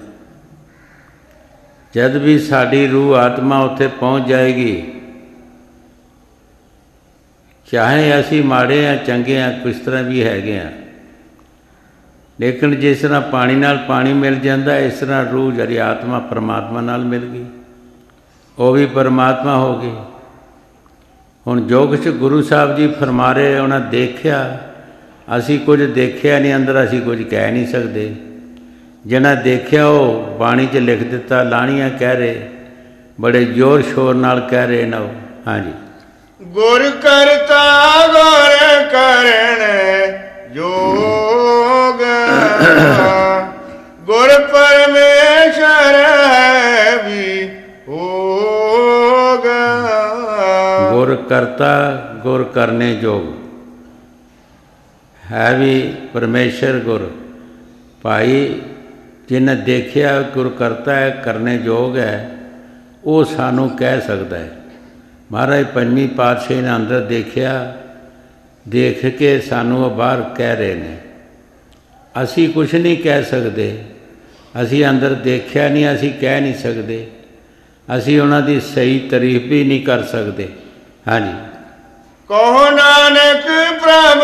ਜਦ ਵੀ ਸਾਡੀ ਰੂਹ ਆਤਮਾ ਉੱਥੇ ਪਹੁੰਚ ਜਾਏਗੀ, ਚਾਹੇ ਅਸੀਂ ਮਾੜੇ ਹਾਂ ਚੰਗੇ ਹਾਂ, ਕਿਸ ਤਰ੍ਹਾਂ ਵੀ ਹੈਗੇ ਹਾਂ, ਲੇਕਿਨ ਜਿਸ ਤਰ੍ਹਾਂ ਪਾਣੀ ਨਾਲ ਪਾਣੀ ਮਿਲ ਜਾਂਦਾ, ਇਸ ਤਰ੍ਹਾਂ ਰੂਹ ਜਿਹੜੀ ਆਤਮਾ ਪਰਮਾਤਮਾ ਨਾਲ ਮਿਲ ਗਈ, ਉਹ ਵੀ ਪਰਮਾਤਮਾ ਹੋ ਗਈ। ਹੁਣ ਜੋ ਕੁਛ ਗੁਰੂ ਸਾਹਿਬ ਜੀ ਫਰਮਾ ਰਹੇ, ਉਹਨਾਂ ਦੇਖਿਆ, ਅਸੀਂ ਕੁਝ ਦੇਖਿਆ ਨਹੀਂ ਅੰਦਰ, ਅਸੀਂ ਕੁਝ ਕਹਿ ਨਹੀਂ ਸਕਦੇ। ਜਿਹਨਾਂ ਦੇਖਿਆ ਉਹ ਬਾਣੀ 'ਚ ਲਿਖ ਦਿੱਤਾ, ਲਾਣੀਆਂ ਕਹਿ ਰਹੇ, ਬੜੇ ਜ਼ੋਰ ਸ਼ੋਰ ਨਾਲ ਕਹਿ ਰਹੇ ਨਾ ਉਹ। ਹਾਂਜੀ, ਗੁਰ ਕਰਤਾ ਗੁਰ ਕਰਣ ਜੋਗ, ਗੁਰ ਪਰਮੇਸ਼ਰ ਹੈ ਵੀ ਹੋਗ। ਗੁਰ ਕਰਤਾ ਗੁਰ ਕਰਨੇ ਜੋਗ ਹੈ ਵੀ ਪਰਮੇਸ਼ਰ ਗੁਰ। ਭਾਈ ਜਿਹਨੇ ਦੇਖਿਆ ਗੁਰ ਕਰਤਾ ਹੈ, ਕਰਨੇ ਯੋਗ ਹੈ, ਉਹ ਸਾਨੂੰ ਕਹਿ ਸਕਦਾ ਹੈ। ਮਹਾਰਾਜ ਪੰਜਵੀਂ ਪਾਤਸ਼ਾਹੀ ਨੇ ਅੰਦਰ ਦੇਖਿਆ, ਦੇਖ ਕੇ ਸਾਨੂੰ ਉਹ ਬਾਹਰ ਕਹਿ ਰਹੇ ਨੇ। ਅਸੀਂ ਕੁਛ ਨਹੀਂ ਕਹਿ ਸਕਦੇ, ਅਸੀਂ ਅੰਦਰ ਦੇਖਿਆ ਨਹੀਂ, ਅਸੀਂ ਕਹਿ ਨਹੀਂ ਸਕਦੇ, ਅਸੀਂ ਉਹਨਾਂ ਦੀ ਸਹੀ ਤਾਰੀਫ ਵੀ ਨਹੀਂ ਕਰ ਸਕਦੇ। ਹਾਂਜੀ, ਕਹੋ ਨਾਨਕ ਪ੍ਰਭ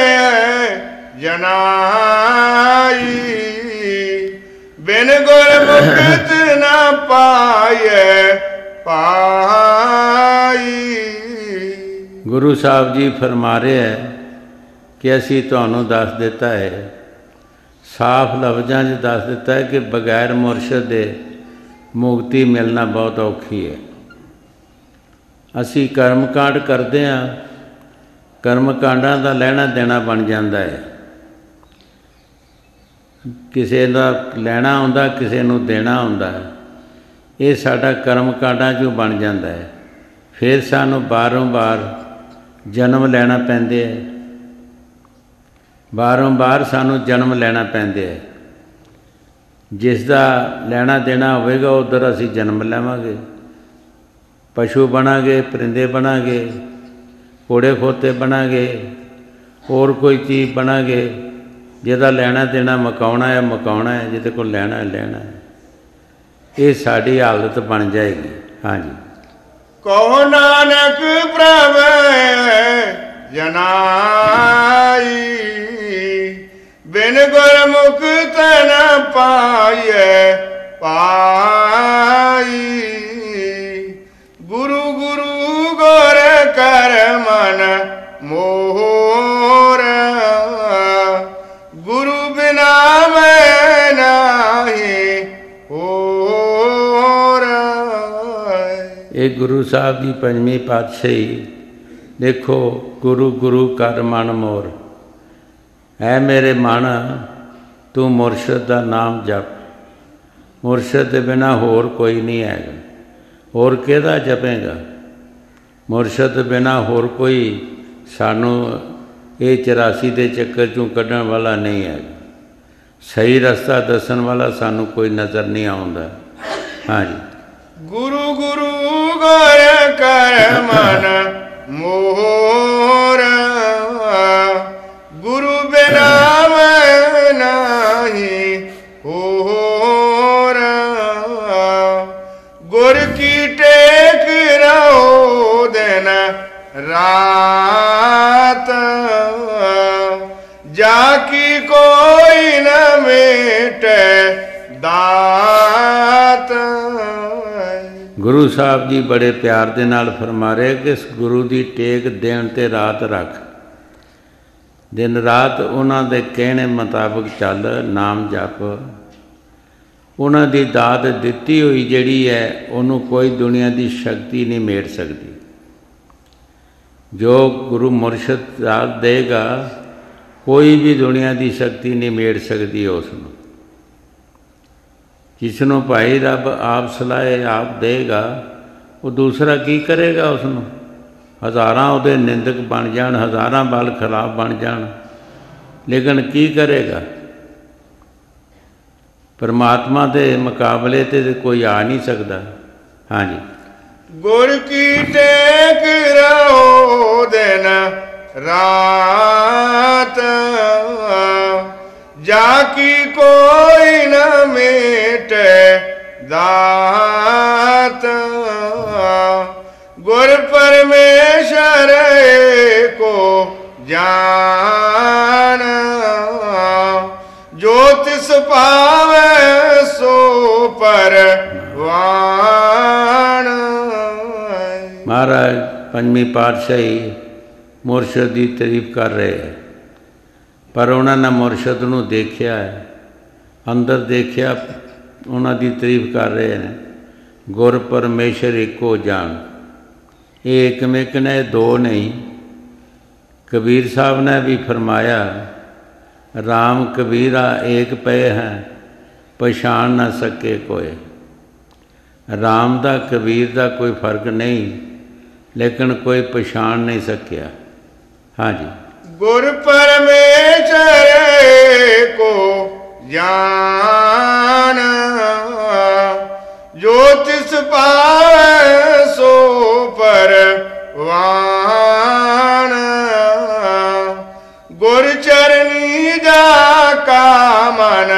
ਜਨਾਈ, ਬਿਨ ਗੁਰ ਮੁਕਤ ਨਾ ਪਾਏ ਪਾਈ। ਗੁਰੂ ਸਾਹਿਬ ਜੀ ਫਰਮਾ ਰਹੇ ਹੈ ਕਿ ਅਸੀਂ ਤੁਹਾਨੂੰ ਦੱਸ ਦਿੱਤਾ ਹੈ, ਸਾਫ ਲਫ਼ਜ਼ਾਂ 'ਚ ਦੱਸ ਦਿੱਤਾ ਹੈ ਕਿ ਬਗੈਰ ਮੁਰਸ਼ਦ ਦੇ ਮੁਕਤੀ ਮਿਲਣਾ ਬਹੁਤ ਔਖੀ ਹੈ। ਅਸੀਂ ਕਰਮ ਕਾਂਡ ਕਰਦੇ ਹਾਂ, ਕਰਮ ਕਾਂਡਾਂ ਦਾ ਲੈਣਾ ਦੇਣਾ ਬਣ ਜਾਂਦਾ ਹੈ। ਕਿਸੇ ਦਾ ਲੈਣਾ ਹੁੰਦਾ, ਕਿਸੇ ਨੂੰ ਦੇਣਾ ਹੁੰਦਾ ਹੈ। ਇਹ ਸਾਡਾ ਕਰਮ ਕਾਂਡਾਂ 'ਚੋਂ ਬਣ ਜਾਂਦਾ ਹੈ। ਫਿਰ ਸਾਨੂੰ ਬਾਰ ਜਨਮ ਲੈਣਾ ਪੈਂਦੇ ਹੈ, ਬਾਰ ਸਾਨੂੰ ਜਨਮ ਲੈਣਾ ਪੈਂਦੇ ਹੈ। ਜਿਸ ਦਾ ਲੈਣਾ ਦੇਣਾ ਹੋਵੇਗਾ ਉੱਧਰ ਅਸੀਂ ਜਨਮ ਲਵਾਂਗੇ, ਪਸ਼ੂ ਬਣਾਂਗੇ, ਪਰਿੰਦੇ ਬਣਾਂਗੇ, ਘੋੜੇ ਖੋਤੇ ਬਣਾਂਗੇ, ਹੋਰ ਕੋਈ ਚੀਜ਼ ਬਣਾਂਗੇ। ਜਿਹਦਾ ਲੈਣਾ ਦੇਣਾ ਮਕਾਉਣਾ ਹੈ ਮਕਾਉਣਾ ਹੈ, ਜਿਹਦੇ ਕੋਲ ਲੈਣਾ ਹੈ ਲੈਣਾ ਹੈ। ਇਹ ਸਾਡੀ ਹਾਲਤ ਬਣ ਜਾਏਗੀ। ਹਾਂਜੀ, ਕਹੋ ਨਾਨਕ ਪ੍ਰਭ ਜਨਾਈ, ਬਿਨ ਗੁਰ ਮੁਕਤ ਨ ਪਾਈਐ ਪਾਈ। ਗੁਰੂ ਗੁਰੂ ਗੁਰ ਕਰ ਮਨ ਮੋਹਰ, ਗੁਰੂ ਬਿਨਾ ਮੈਂ ਨਾਹੀ ਹੋਰ। ਇਹ ਗੁਰੂ ਸਾਹਿਬ ਦੀ ਪੰਜਵੀਂ ਪਾਤਸ਼ਾਹੀ। ਦੇਖੋ, ਗੁਰੂ ਗੁਰੂ ਕਰ ਮਨ ਮੋਰ ਹੈ। ਮੇਰੇ ਮਨ ਤੂੰ ਮੁਰਸ਼ਦ ਦਾ ਨਾਮ ਜਪ। ਮੁਰਸ਼ਦ ਦੇ ਬਿਨਾਂ ਹੋਰ ਕੋਈ ਨਹੀਂ ਹੈਗਾ। ਹੋਰ ਕਿਹਦਾ ਜਪੇਗਾ? ਮੁਰਸ਼ਦ ਦੇ ਬਿਨਾਂ ਹੋਰ ਕੋਈ ਸਾਨੂੰ ਇਹ 84 ਦੇ ਚੱਕਰ 'ਚੋਂ ਕੱਢਣ ਵਾਲਾ ਨਹੀਂ ਹੈਗਾ। ਸਹੀ ਰਸਤਾ ਦੱਸਣ ਵਾਲਾ ਸਾਨੂੰ ਕੋਈ ਨਜ਼ਰ ਨਹੀਂ ਆਉਂਦਾ। ਹਾਂਜੀ, ਗੁਰੂ ਗੁਰੂ ਗੁਰ ਕਰ ਮਨ ਮੋਹਰ, ਗੁਰੂ ਬਿਨਾ ਮੈਂ ਨਾਹੀ ਹੋਰ। ਗੁਰ ਕੀ ਟੇਕ ਰਹੋ ਦਿਨ ਰਾਤ, ਜਾ ਕੀ ਕੋਈ ਨ ਮੇਟੇ ਦਾਤ। ਗੁਰੂ ਸਾਹਿਬ ਜੀ ਬੜੇ ਪਿਆਰ ਦੇ ਨਾਲ ਫਰਮਾ ਰਹੇ ਕਿ ਇਸ ਗੁਰੂ ਦੀ ਟੇਕ ਦੇਣ 'ਤੇ ਰਾਤ ਰੱਖ। ਦਿਨ ਰਾਤ ਉਹਨਾਂ ਦੇ ਕਹਿਣੇ ਮੁਤਾਬਕ ਚੱਲ, ਨਾਮ ਜਪ। ਉਹਨਾਂ ਦੀ ਦਾਤ ਦਿੱਤੀ ਹੋਈ ਜਿਹੜੀ ਹੈ, ਉਹਨੂੰ ਕੋਈ ਦੁਨੀਆ ਦੀ ਸ਼ਕਤੀ ਨਹੀਂ ਮੇਟ ਸਕਦੀ। ਜੋ ਗੁਰੂ ਮੁਰਸ਼ਦ ਦਾਤ ਦੇਗਾ, ਕੋਈ ਵੀ ਦੁਨੀਆ ਦੀ ਸ਼ਕਤੀ ਨਹੀਂ ਮੇਟ ਸਕਦੀ ਉਸ ਨੂੰ। ਜਿਸ ਨੂੰ ਭਾਈ ਰੱਬ ਆਪ ਸਲਾਹੇ, ਆਪ ਦੇਗਾ, ਉਹ ਦੂਸਰਾ ਕੀ ਕਰੇਗਾ ਉਸ ਨੂੰ? ਹਜ਼ਾਰਾਂ ਉਹਦੇ ਨਿੰਦਕ ਬਣ ਜਾਣ, ਹਜ਼ਾਰਾਂ ਬਲ ਖਿਲਾਫ ਬਣ ਜਾਣ, ਲੇਕਿਨ ਕੀ ਕਰੇਗਾ? ਪਰਮਾਤਮਾ ਦੇ ਮੁਕਾਬਲੇ 'ਤੇ ਕੋਈ ਆ ਨਹੀਂ ਸਕਦਾ। ਹਾਂਜੀ, ਗੁਰ ਕੀ ਟੇਕ ਰਹੋ ਦਿਨ ਰਾਤ, ਜਾ ਕੀ ਕੋਈ ਨ ਮੇਟੇ ਦਾਤ। ਗੁਰ ਪਰਮੇਸ਼ਰ ਏਕੋ ਜਾਨ, ਜੋ ਪਾਵੈ ਸੋ ਪਰਵਾਣ। ਮਹਾਰਾਜ ਪੰਜਵੀਂ ਪਾਤਸ਼ਾਹੀ ਮੁਰਸ਼ਦ ਦੀ ਤਾਰੀਫ ਕਰ ਰਹੇ ਹੈ, ਪਰ ਉਹਨਾਂ ਨੇ ਮੁਰਸ਼ਦ ਨੂੰ ਦੇਖਿਆ ਹੈ, ਅੰਦਰ ਦੇਖਿਆ, ਉਹਨਾਂ ਦੀ ਤਾਰੀਫ ਕਰ ਰਹੇ ਨੇ। ਗੁਰ ਪਰਮੇਸ਼ਰ ਇੱਕੋ ਜਾਣ, ਇਹ ਇਕਮਿਕ ਨੇ, ਦੋ ਨਹੀਂ। ਕਬੀਰ ਸਾਹਿਬ ਨੇ ਵੀ ਫਰਮਾਇਆ, ਰਾਮ ਕਬੀਰਾ ਏਕ ਪਏ ਹੈ, ਪਛਾਣ ਨਾ ਸਕੇ ਕੋਏ। ਰਾਮ ਦਾ ਕਬੀਰ ਦਾ ਕੋਈ ਫਰਕ ਨਹੀਂ, ਲੇਕਿਨ ਕੋਈ ਪਛਾਣ ਨਹੀਂ ਸਕਿਆ। ਹਾਂਜੀ। ਗੁਰ ਪਰਮੇਸ਼ਰ ਕੋ ਜਾਨ, ਜੋ ਤਿਸ ਪਾਵੈ ਸੋ ਪਰਵਾਣ। ਗੁਰ ਚਰਨੀ ਜਾ ਕਾ ਮਨ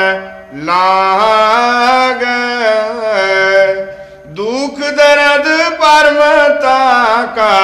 ਲਾਗੈ, ਦੁਖ ਦਰਦ ਪਰਮਤਾ ਕਾ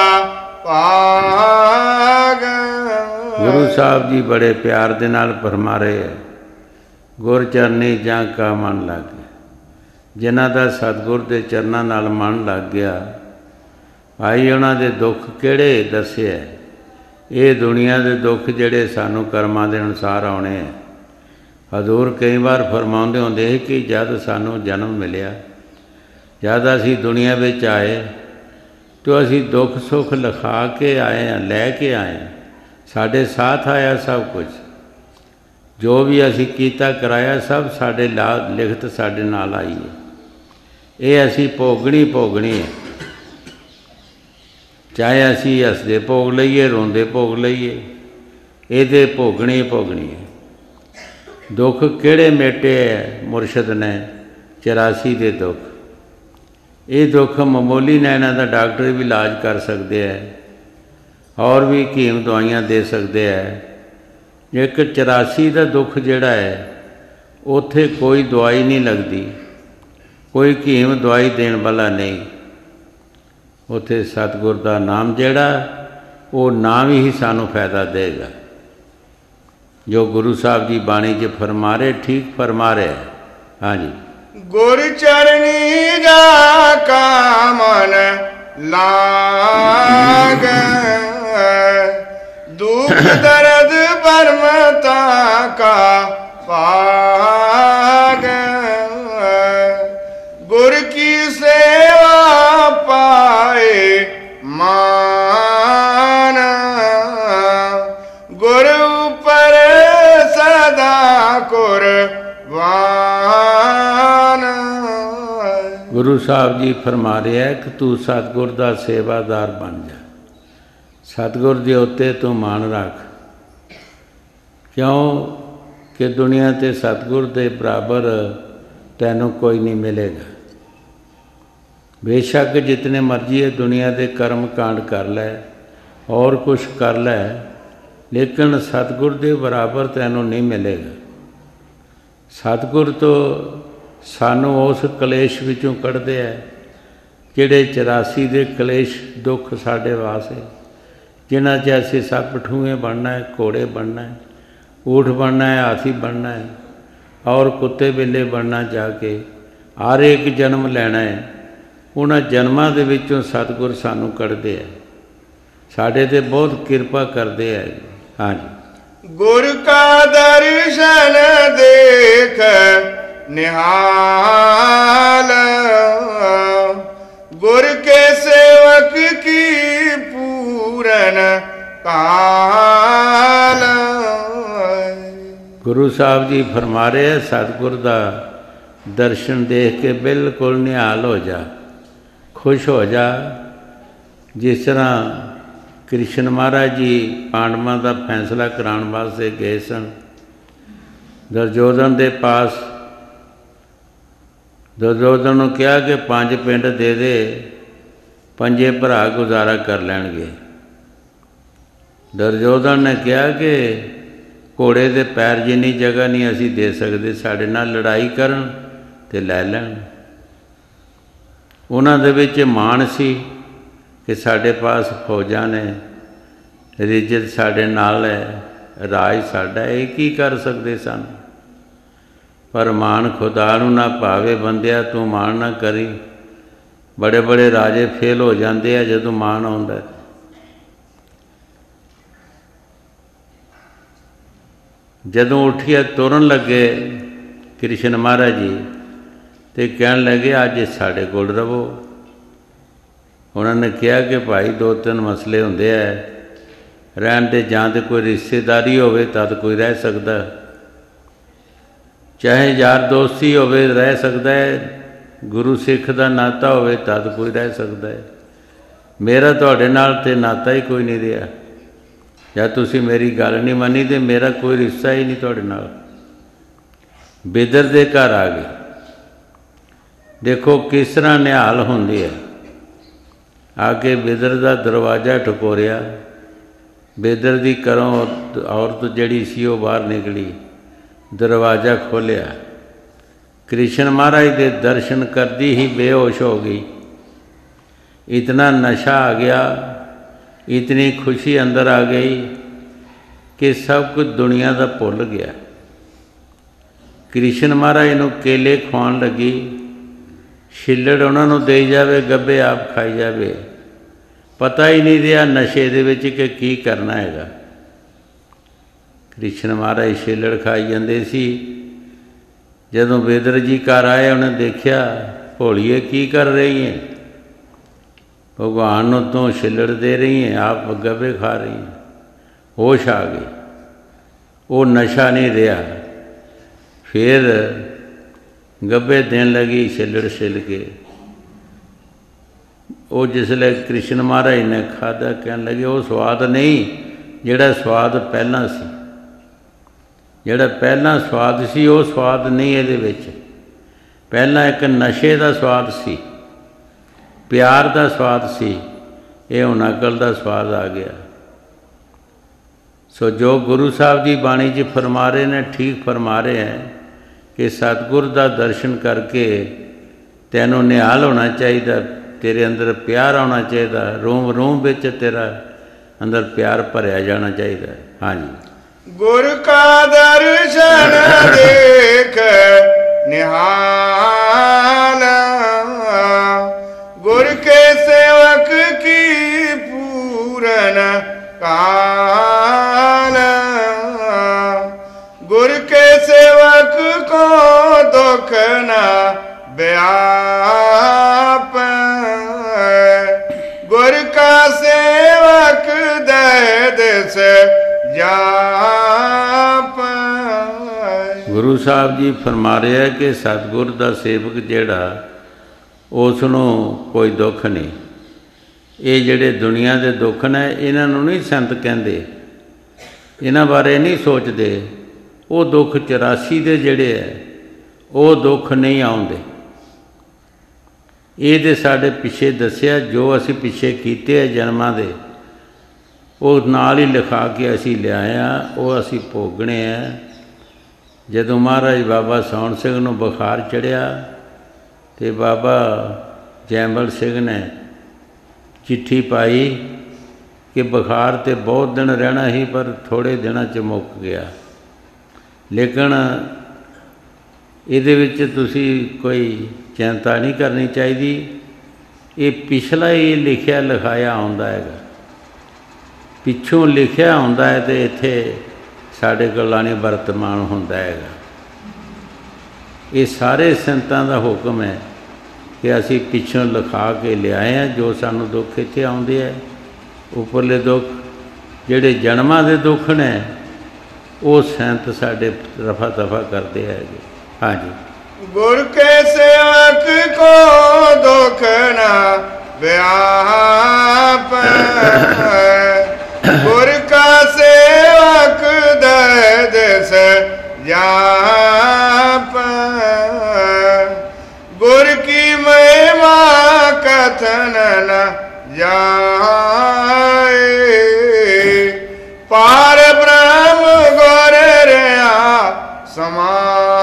ਭਾਗ। ਗੁਰੂ ਸਾਹਿਬ ਜੀ ਬੜੇ ਪਿਆਰ ਦੇ ਨਾਲ ਫਰਮਾ ਰਹੇ ਹੈ, ਗੁਰ ਚਰਨੀ ਜਾਂ ਕਾ ਮਨ ਲੱਗ ਗਿਆ। ਜਿਨ੍ਹਾਂ ਦਾ ਸਤਿਗੁਰ ਦੇ ਚਰਨਾਂ ਨਾਲ ਮਨ ਲੱਗ ਗਿਆ, ਭਾਈ ਉਹਨਾਂ ਦੇ ਦੁੱਖ ਕਿਹੜੇ ਦੱਸਿਆ। ਇਹ ਦੁਨੀਆ ਦੇ ਦੁੱਖ ਜਿਹੜੇ ਸਾਨੂੰ ਕਰਮਾਂ ਦੇ ਅਨੁਸਾਰ ਆਉਣੇ ਹੈ। ਹਜ਼ੂਰ ਕਈ ਵਾਰ ਫਰਮਾਉਂਦੇ ਹੁੰਦੇ ਕਿ ਜਦ ਸਾਨੂੰ ਜਨਮ ਮਿਲਿਆ, ਜਦ ਅਸੀਂ ਦੁਨੀਆ ਵਿੱਚ ਆਏ, ਤਾਂ ਅਸੀਂ ਦੁੱਖ ਸੁੱਖ ਲਿਖਾ ਕੇ ਆਏ ਹਾਂ, ਲੈ ਕੇ ਆਏ ਹਾਂ, ਸਾਡੇ ਸਾਥ ਆਇਆ ਸਭ ਕੁਝ। ਜੋ ਵੀ ਅਸੀਂ ਕੀਤਾ ਕਰਾਇਆ ਸਭ ਸਾਡੇ ਲਿਖਤ ਸਾਡੇ ਨਾਲ ਆਈ ਹੈ। ਇਹ ਅਸੀਂ ਭੋਗਣੀ ਹੈ, ਚਾਹੇ ਅਸੀਂ ਹੱਸਦੇ ਭੋਗ ਲਈਏ, ਰੋਂਦੇ ਭੋਗ ਲਈਏ, ਇਹਦੇ ਭੋਗਣੀ ਹੈ। ਦੁੱਖ ਕਿਹੜੇ ਮੇਟੇ ਹੈ ਮੁਰਸ਼ਦ ਨੇ? 84 ਦੇ ਦੁੱਖ। ਇਹ ਦੁੱਖ ਮਾਮੂਲੀ ਨੇ, ਇਹਨਾਂ ਦਾ ਡਾਕਟਰ ਵੀ ਇਲਾਜ ਕਰ ਸਕਦੇ ਹੈ, ਔਰ ਵੀ ਹਕੀਮ ਦਵਾਈਆਂ ਦੇ ਸਕਦੇ ਹੈ। ਇੱਕ 84 ਦਾ ਦੁੱਖ ਜਿਹੜਾ ਹੈ, ਉੱਥੇ ਕੋਈ ਦਵਾਈ ਨਹੀਂ ਲੱਗਦੀ, ਕੋਈ ਹਕੀਮ ਦਵਾਈ ਦੇਣ ਵਾਲਾ ਨਹੀਂ। ਉੱਥੇ ਸਤਿਗੁਰ ਦਾ ਨਾਮ ਜਿਹੜਾ, ਉਹ ਨਾਮ ਹੀ ਸਾਨੂੰ ਫਾਇਦਾ ਦੇਗਾ। ਜੋ ਗੁਰੂ ਸਾਹਿਬ ਜੀ ਬਾਣੀ 'ਚ ਫਰਮਾ ਰਹੇ, ਠੀਕ ਫਰਮਾ ਰਹੇ। ਹਾਂਜੀ। ਗੁਰ ਚਰਨੀ ਜਾ ਕਾ ਮਨ ਲਾਗੈ, ਦੁਖ ਦਰਦ ਪਰਮਤਾ ਕਾ ਭਾਗੈ। ਗੁਰ ਕੀ ਸੇਵਾ ਪਾਏ ਮਾਨ, ਗੁਰ ਉਪਰ ਸਦਾ ਕੁਰਬਾਨ। ਗੁਰੂ ਸਾਹਿਬ ਜੀ ਫਰਮਾ ਰਿਹਾ ਕਿ ਤੂੰ ਸਤਿਗੁਰ ਦਾ ਸੇਵਾਦਾਰ ਬਣ ਜਾ, ਸਤਿਗੁਰ ਦੇ ਉੱਤੇ ਤੂੰ ਮਾਣ ਰੱਖ। ਕਿਉਂ ਕਿ ਦੁਨੀਆ 'ਤੇ ਸਤਿਗੁਰ ਦੇ ਬਰਾਬਰ ਤੈਨੂੰ ਕੋਈ ਨਹੀਂ ਮਿਲੇਗਾ। ਬੇਸ਼ੱਕ ਜਿਤਨੇ ਮਰਜ਼ੀ ਇਹ ਦੁਨੀਆ ਦੇ ਕਰਮ ਕਾਂਡ ਕਰ ਲੈ, ਔਰ ਕੁਛ ਕਰ ਲੈ, ਲੇਕਿਨ ਸਤਿਗੁਰ ਦੇ ਬਰਾਬਰ ਤੈਨੂੰ ਨਹੀਂ ਮਿਲੇਗਾ। ਸਤਿਗੁਰ ਤੋਂ ਸਾਨੂੰ ਉਸ ਕਲੇਸ਼ ਵਿੱਚੋਂ ਕੱਢਦੇ ਹੈ, ਜਿਹੜੇ 84 ਦੇ ਕਲੇਸ਼ ਦੁੱਖ ਸਾਡੇ ਵਾਸਤੇ, ਜਿਨ੍ਹਾਂ 'ਚ ਅਸੀਂ ਸੱਪ ਠੂਏ ਬਣਨਾ ਹੈ, ਘੋੜੇ ਬਣਨਾ ਹੈ, ਊਠ ਬਣਨਾ ਹੈ, ਹਾਥੀ ਬਣਨਾ ਹੈ, ਔਰ ਕੁੱਤੇ ਬਿੱਲੇ ਬਣਨਾ ਜਾ ਕੇ ਹਰ ਇੱਕ ਜਨਮ ਲੈਣਾ ਹੈ। ਉਹਨਾਂ ਜਨਮਾਂ ਦੇ ਵਿੱਚੋਂ ਸਤਿਗੁਰ ਸਾਨੂੰ ਕੱਢਦੇ ਹੈ, ਸਾਡੇ 'ਤੇ ਬਹੁਤ ਕਿਰਪਾ ਕਰਦੇ ਹੈ। ਹਾਂਜੀ। ਗੁਰ ਕਾ ਦਰਸ਼ਨ ਦੇਖ ਨਿਹਾਲ, ਗੁਰ ਕੇ ਸੇਵਕ ਕੀ ਪੂਰਨ ਕਾਲ। ਗੁਰੂ ਸਾਹਿਬ ਜੀ ਫਰਮਾ ਰਹੇ, ਸਤਿਗੁਰ ਦਾ ਦਰਸ਼ਨ ਦੇਖ ਕੇ ਬਿਲਕੁਲ ਨਿਹਾਲ ਹੋ ਜਾ, ਖੁਸ਼ ਹੋ ਜਾ। ਜਿਸ ਤਰ੍ਹਾਂ ਕ੍ਰਿਸ਼ਨ ਮਹਾਰਾਜ ਜੀ ਪਾਂਡਵਾਂ ਦਾ ਫੈਸਲਾ ਕਰਾਉਣ ਵਾਸਤੇ ਗਏ ਸਨ, ਦੁਰਯੋਧਨ ਦੇ ਪਾਸ। ਦੁਰਯੋਧਨ ਨੂੰ ਕਿਹਾ ਕਿ 5 ਪਿੰਡ ਦੇ ਦੇ, 5 ਭਰਾ ਗੁਜ਼ਾਰਾ ਕਰ ਲੈਣਗੇ। ਦੁਰਯੋਧਨ ਨੇ ਕਿਹਾ ਕਿ ਘੋੜੇ ਦੇ ਪੈਰ ਜਿੰਨੀ ਜਗ੍ਹਾ ਨਹੀਂ ਅਸੀਂ ਦੇ ਸਕਦੇ, ਸਾਡੇ ਨਾਲ ਲੜਾਈ ਕਰਨ ਅਤੇ ਲੈ ਲੈਣ। ਉਹਨਾਂ ਦੇ ਵਿੱਚ ਮਾਣ ਸੀ ਕਿ ਸਾਡੇ ਪਾਸ ਫੌਜਾਂ ਨੇ, ਰਿਜਤ ਸਾਡੇ ਨਾਲ ਹੈ, ਰਾਜ ਸਾਡਾ, ਇਹ ਕੀ ਕਰ ਸਕਦੇ ਸਨ। ਪਰ ਮਾਣ ਖੁਦਾ ਨੂੰ ਨਾ ਭਾਵੇ ਬੰਦਿਆ, ਤੂੰ ਮਾਣ ਨਾ ਕਰੀ। ਬੜੇ ਬੜੇ ਰਾਜੇ ਫੇਲ ਹੋ ਜਾਂਦੇ ਆ ਜਦੋਂ ਮਾਣ ਆਉਂਦਾ। ਜਦੋਂ ਉੱਠਿਆ ਤੁਰਨ ਲੱਗੇ ਕ੍ਰਿਸ਼ਨ ਮਹਾਰਾਜ ਜੀ, ਤੇ ਕਹਿਣ ਲੱਗੇ ਅੱਜ ਸਾਡੇ ਕੋਲ ਰਵੋ। ਉਹਨਾਂ ਨੇ ਕਿਹਾ ਕਿ ਭਾਈ 2-3 ਮਸਲੇ ਹੁੰਦੇ ਹੈ ਰਹਿਣ ਦੇ, ਜਾਂ ਤਾਂ ਕੋਈ ਰਿਸ਼ਤੇਦਾਰੀ ਹੋਵੇ ਤਦ ਕੋਈ ਰਹਿ ਸਕਦਾ, ਚਾਹੇ ਯਾਰ ਦੋਸਤੀ ਹੋਵੇ ਰਹਿ ਸਕਦਾ ਹੈ, ਗੁਰੂ ਸਿੱਖ ਦਾ ਨਾਤਾ ਹੋਵੇ ਤਦ ਕੋਈ ਰਹਿ ਸਕਦਾ ਹੈ। ਮੇਰਾ ਤੁਹਾਡੇ ਨਾਲ ਤਾਂ ਨਾਤਾ ਹੀ ਕੋਈ ਨਹੀਂ ਰਿਹਾ, ਜਾਂ ਤੁਸੀਂ ਮੇਰੀ ਗੱਲ ਨਹੀਂ ਮੰਨੀ ਤੇ ਮੇਰਾ ਕੋਈ ਰਿਸ਼ਤਾ ਹੀ ਨਹੀਂ ਤੁਹਾਡੇ ਨਾਲ। ਬਿਦਰ ਦੇ ਘਰ ਆ ਗਏ। ਦੇਖੋ ਕਿਸ ਤਰ੍ਹਾਂ ਨਿਹਾਲ ਹੁੰਦੀ ਹੈ। ਆ ਕੇ ਬਿਦਰ ਦਾ ਦਰਵਾਜ਼ਾ ਠਕੋਰਿਆ। ਬਿਦਰ ਦੀ ਘਰੋਂ ਔਰਤ ਜਿਹੜੀ ਸੀ ਉਹ ਬਾਹਰ ਨਿਕਲੀ, ਦਰਵਾਜ਼ਾ ਖੋਲ੍ਹਿਆ। ਕ੍ਰਿਸ਼ਨ ਮਹਾਰਾਜ ਦੇ ਦਰਸ਼ਨ ਕਰਦੀ ਹੀ ਬੇਹੋਸ਼ ਹੋ ਗਈ। ਇਤਨਾ ਨਸ਼ਾ ਆ ਗਿਆ, ਇਤਨੀ ਖੁਸ਼ੀ ਅੰਦਰ ਆ ਗਈ ਕਿ ਸਭ ਕੁਝ ਦੁਨੀਆ ਦਾ ਭੁੱਲ ਗਿਆ। ਕ੍ਰਿਸ਼ਨ ਮਹਾਰਾਜ ਨੂੰ ਕੇਲੇ ਖਵਾਉਣ ਲੱਗੀ, ਛਿੱਲੜ ਉਹਨਾਂ ਨੂੰ ਦੇਈ ਜਾਵੇ, ਗੱਭੇ ਆਪ ਖਾਈ ਜਾਵੇ। ਪਤਾ ਹੀ ਨਹੀਂ ਰਿਹਾ ਨਸ਼ੇ ਦੇ ਵਿੱਚ ਕਿ ਕੀ ਕਰਨਾ ਹੈਗਾ। ਕ੍ਰਿਸ਼ਨ ਮਹਾਰਾਜ ਛਿੱਲੜ ਖਾਈ ਜਾਂਦੇ ਸੀ। ਜਦੋਂ ਬਿਦਰ ਜੀ ਘਰ ਆਏ, ਉਹਨੇ ਦੇਖਿਆ, ਭੋਲੀਏ ਕੀ ਕਰ ਰਹੀ ਹੈ? ਭਗਵਾਨ ਨੂੰ ਤੂੰ ਛਿੱਲੜ ਦੇ ਰਹੀ ਹੈ, ਆਪ ਗੱਭੇ ਖਾ ਰਹੀ ਹੈ। ਹੋਸ਼ ਆ ਗਈ, ਉਹ ਨਸ਼ਾ ਨਹੀਂ ਰਿਹਾ। ਫਿਰ ਗੱਭੇ ਦੇਣ ਲੱਗੀ ਛਿੱਲੜ ਛਿੱਲ ਕੇ। ਉਹ ਜਿਸਲੇ ਕ੍ਰਿਸ਼ਨ ਮਹਾਰਾਜ ਨੇ ਖਾਧਾ, ਕਹਿਣ ਲੱਗੇ ਉਹ ਸਵਾਦ ਨਹੀਂ ਜਿਹੜਾ ਸਵਾਦ ਪਹਿਲਾਂ ਸੀ। ਜਿਹੜਾ ਪਹਿਲਾਂ ਸਵਾਦ ਸੀ ਉਹ ਸਵਾਦ ਨਹੀਂ ਇਹਦੇ ਵਿੱਚ। ਪਹਿਲਾਂ ਇੱਕ ਨਸ਼ੇ ਦਾ ਸਵਾਦ ਸੀ, ਪਿਆਰ ਦਾ ਸਵਾਦ ਸੀ, ਇਹ ਹੁਣ ਅਕਲ ਦਾ ਸਵਾਦ ਆ ਗਿਆ। ਸੋ ਜੋ ਗੁਰੂ ਸਾਹਿਬ ਦੀ ਬਾਣੀ 'ਚ ਫਰਮਾ ਰਹੇ ਨੇ, ਠੀਕ ਫਰਮਾ ਰਹੇ ਹੈ ਕਿ ਸਤਿਗੁਰ ਦਾ ਦਰਸ਼ਨ ਕਰਕੇ ਤੈਨੂੰ ਨਿਹਾਲ ਹੋਣਾ ਚਾਹੀਦਾ, ਤੇਰੇ ਅੰਦਰ ਪਿਆਰ ਆਉਣਾ ਚਾਹੀਦਾ, ਰੂਮ ਰੂਮ ਵਿੱਚ ਤੇਰਾ ਅੰਦਰ ਪਿਆਰ ਭਰਿਆ ਜਾਣਾ ਚਾਹੀਦਾ। ਹਾਂਜੀ। ਗੁਰ ਕਾ ਦਰਸ਼ਨ ਦੇਖ ਨਿਹਾਲ, ਗੁਰ ਕੇ ਸੇਵਕ ਕੀ ਪੂਰਨ ਕਾਲ, ਗੁਰ ਕੇ ਸੇਵਕ ਕੋ ਦੁਖ ਨਾ व्याप, गुर का सेवक दे दिस जाप। ਗੁਰੂ ਸਾਹਿਬ ਜੀ ਫਰਮਾ ਰਿਹਾ ਕਿ ਸਤਿਗੁਰ ਦਾ ਸੇਵਕ ਜਿਹੜਾ, ਉਸ ਨੂੰ ਕੋਈ ਦੁੱਖ ਨਹੀਂ। ਇਹ ਜਿਹੜੇ ਦੁਨੀਆ ਦੇ ਦੁੱਖ ਨੇ, ਇਹਨਾਂ ਨੂੰ ਨਹੀਂ ਸੰਤ ਕਹਿੰਦੇ, ਇਹਨਾਂ ਬਾਰੇ ਨਹੀਂ ਸੋਚਦੇ। ਉਹ ਦੁੱਖ 84 ਦੇ ਜਿਹੜੇ ਹੈ, ਉਹ ਦੁੱਖ ਨਹੀਂ ਆਉਂਦੇ। ਇਹ ਤਾਂ ਸਾਡੇ ਪਿੱਛੇ ਦੱਸਿਆ, ਜੋ ਅਸੀਂ ਪਿੱਛੇ ਕੀਤੇ ਆ ਜਨਮਾਂ ਦੇ, ਉਹ ਨਾਲ ਹੀ ਲਿਖਾ ਕੇ ਅਸੀਂ ਲਿਆਏ ਹਾਂ, ਉਹ ਅਸੀਂ ਭੋਗਣੇ ਆ। ਜਦੋਂ ਮਹਾਰਾਜ ਬਾਬਾ ਸੌਣ ਸਿੰਘ ਨੂੰ ਬੁਖਾਰ ਚੜ੍ਹਿਆ ਅਤੇ ਬਾਬਾ ਜੈਮਲ ਸਿੰਘ ਨੇ ਚਿੱਠੀ ਪਾਈ ਕਿ ਬੁਖਾਰ ਤਾਂ ਬਹੁਤ ਦਿਨ ਰਹਿਣਾ ਸੀ, ਪਰ ਥੋੜ੍ਹੇ ਦਿਨਾਂ 'ਚ ਮੁੱਕ ਗਿਆ। ਲੇਕਿਨ ਇਹਦੇ ਵਿੱਚ ਤੁਸੀਂ ਕੋਈ ਚਿੰਤਾ ਨਹੀਂ ਕਰਨੀ ਚਾਹੀਦੀ। ਇਹ ਪਿਛਲਾ ਹੀ ਲਿਖਿਆ ਲਿਖਾਇਆ ਆਉਂਦਾ ਹੈਗਾ, ਪਿੱਛੋਂ ਲਿਖਿਆ ਹੁੰਦਾ ਹੈ, ਅਤੇ ਇੱਥੇ ਸਾਡੇ ਕੋਲ ਨਹੀਂ ਵਰਤਮਾਨ ਹੁੰਦਾ ਹੈਗਾ। ਇਹ ਸਾਰੇ ਸੰਤਾਂ ਦਾ ਹੁਕਮ ਹੈ ਕਿ ਅਸੀਂ ਪਿੱਛੋਂ ਲਿਖਾ ਕੇ ਲਿਆਏ ਹਾਂ। ਜੋ ਸਾਨੂੰ ਦੁੱਖ ਇੱਥੇ ਆਉਂਦੇ ਹੈ, ਉੱਪਰਲੇ ਦੁੱਖ ਜਿਹੜੇ ਜਨਮਾਂ ਦੇ ਦੁੱਖ ਨੇ, ਉਹ ਸੰਤ ਸਾਡੇ ਰਫਾ ਦਫਾ ਕਰਦੇ ਹੈਗੇ। ਹਾਂਜੀ। गुर के सेवक को दुख ना व्याप, गुर का सेवक दे दिस जाप, गुर की महिमा कथन न जाए, पार ब्रह्म गुर रहा समा।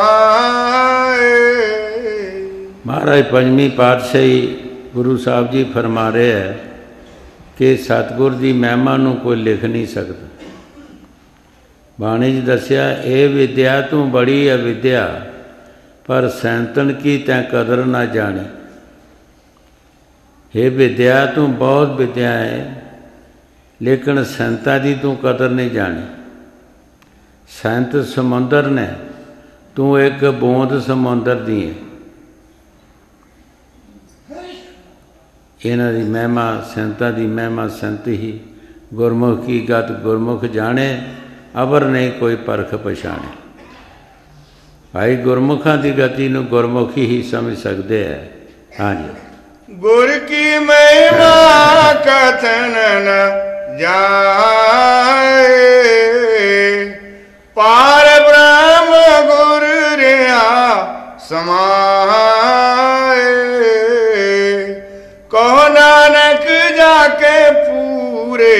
ਮਹਾਰਾਜ ਪੰਜਵੀਂ ਪਾਤਸ਼ਾਹੀ ਗੁਰੂ ਸਾਹਿਬ ਜੀ ਫਰਮਾ ਰਹੇ ਹੈ ਕਿ ਸਤਿਗੁਰ ਦੀ ਮਹਿਮਾ ਨੂੰ ਕੋਈ ਲਿਖ ਨਹੀਂ ਸਕਦਾ। ਬਾਣੀ 'ਚ ਦੱਸਿਆ, ਇਹ ਵਿਦਿਆ ਤੂੰ ਬੜੀ ਅਵਿਦਿਆ, पर सैंतन की तैं कदर ना जानी। हे विद्या तू बहुत विद्या है, लेकिन सैंता की तू कदर नहीं जानी। सैंत समुंदर ने, तू एक बूंद समुंदर दी है। इन्हां दी महिमा, सैंतां दी महिमा संत ही, गुरमुख की गत गुरमुख जाने, अवर नहीं कोई परख पछाणे। भाई गुरमुखां दी गति नूं गुरमुखी ही समझ सकते हैं। हाँ जी। गुर की महिमा कथन न जाए, पार ब्रह्म गुर रहा समाए। कहो नानक जाके पूरे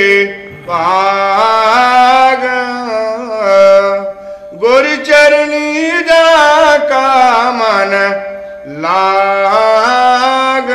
पाग, गुर चरनी जाका मन लाग।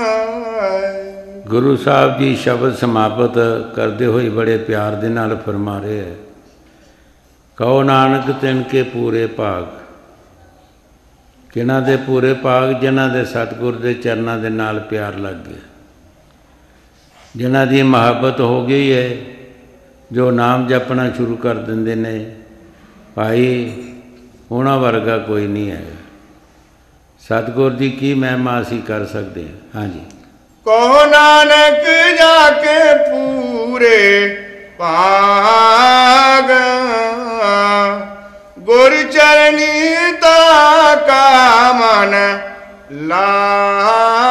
गुरु साहब जी शब्द समाप्त करते हुए बड़े प्यार दे नाल फरमा रहे हैं, कहो नानक तिनके पूरे भाग। किन्हां दे पूरे भाग? जिन्हां दे सतगुर दे चरनां दे नाल प्यार लग गया, जिन्हां दी मुहब्बत हो गई है, जो नाम जपना शुरू कर देंदे ने। भाई उन्हां वर्गा कोई नहीं है। सतगुर दी की महिमा असीं कर सकते हैं। हाँ जी। कहो नानक जाके पूरे भाग, गुर चरनी ताका मन लाग।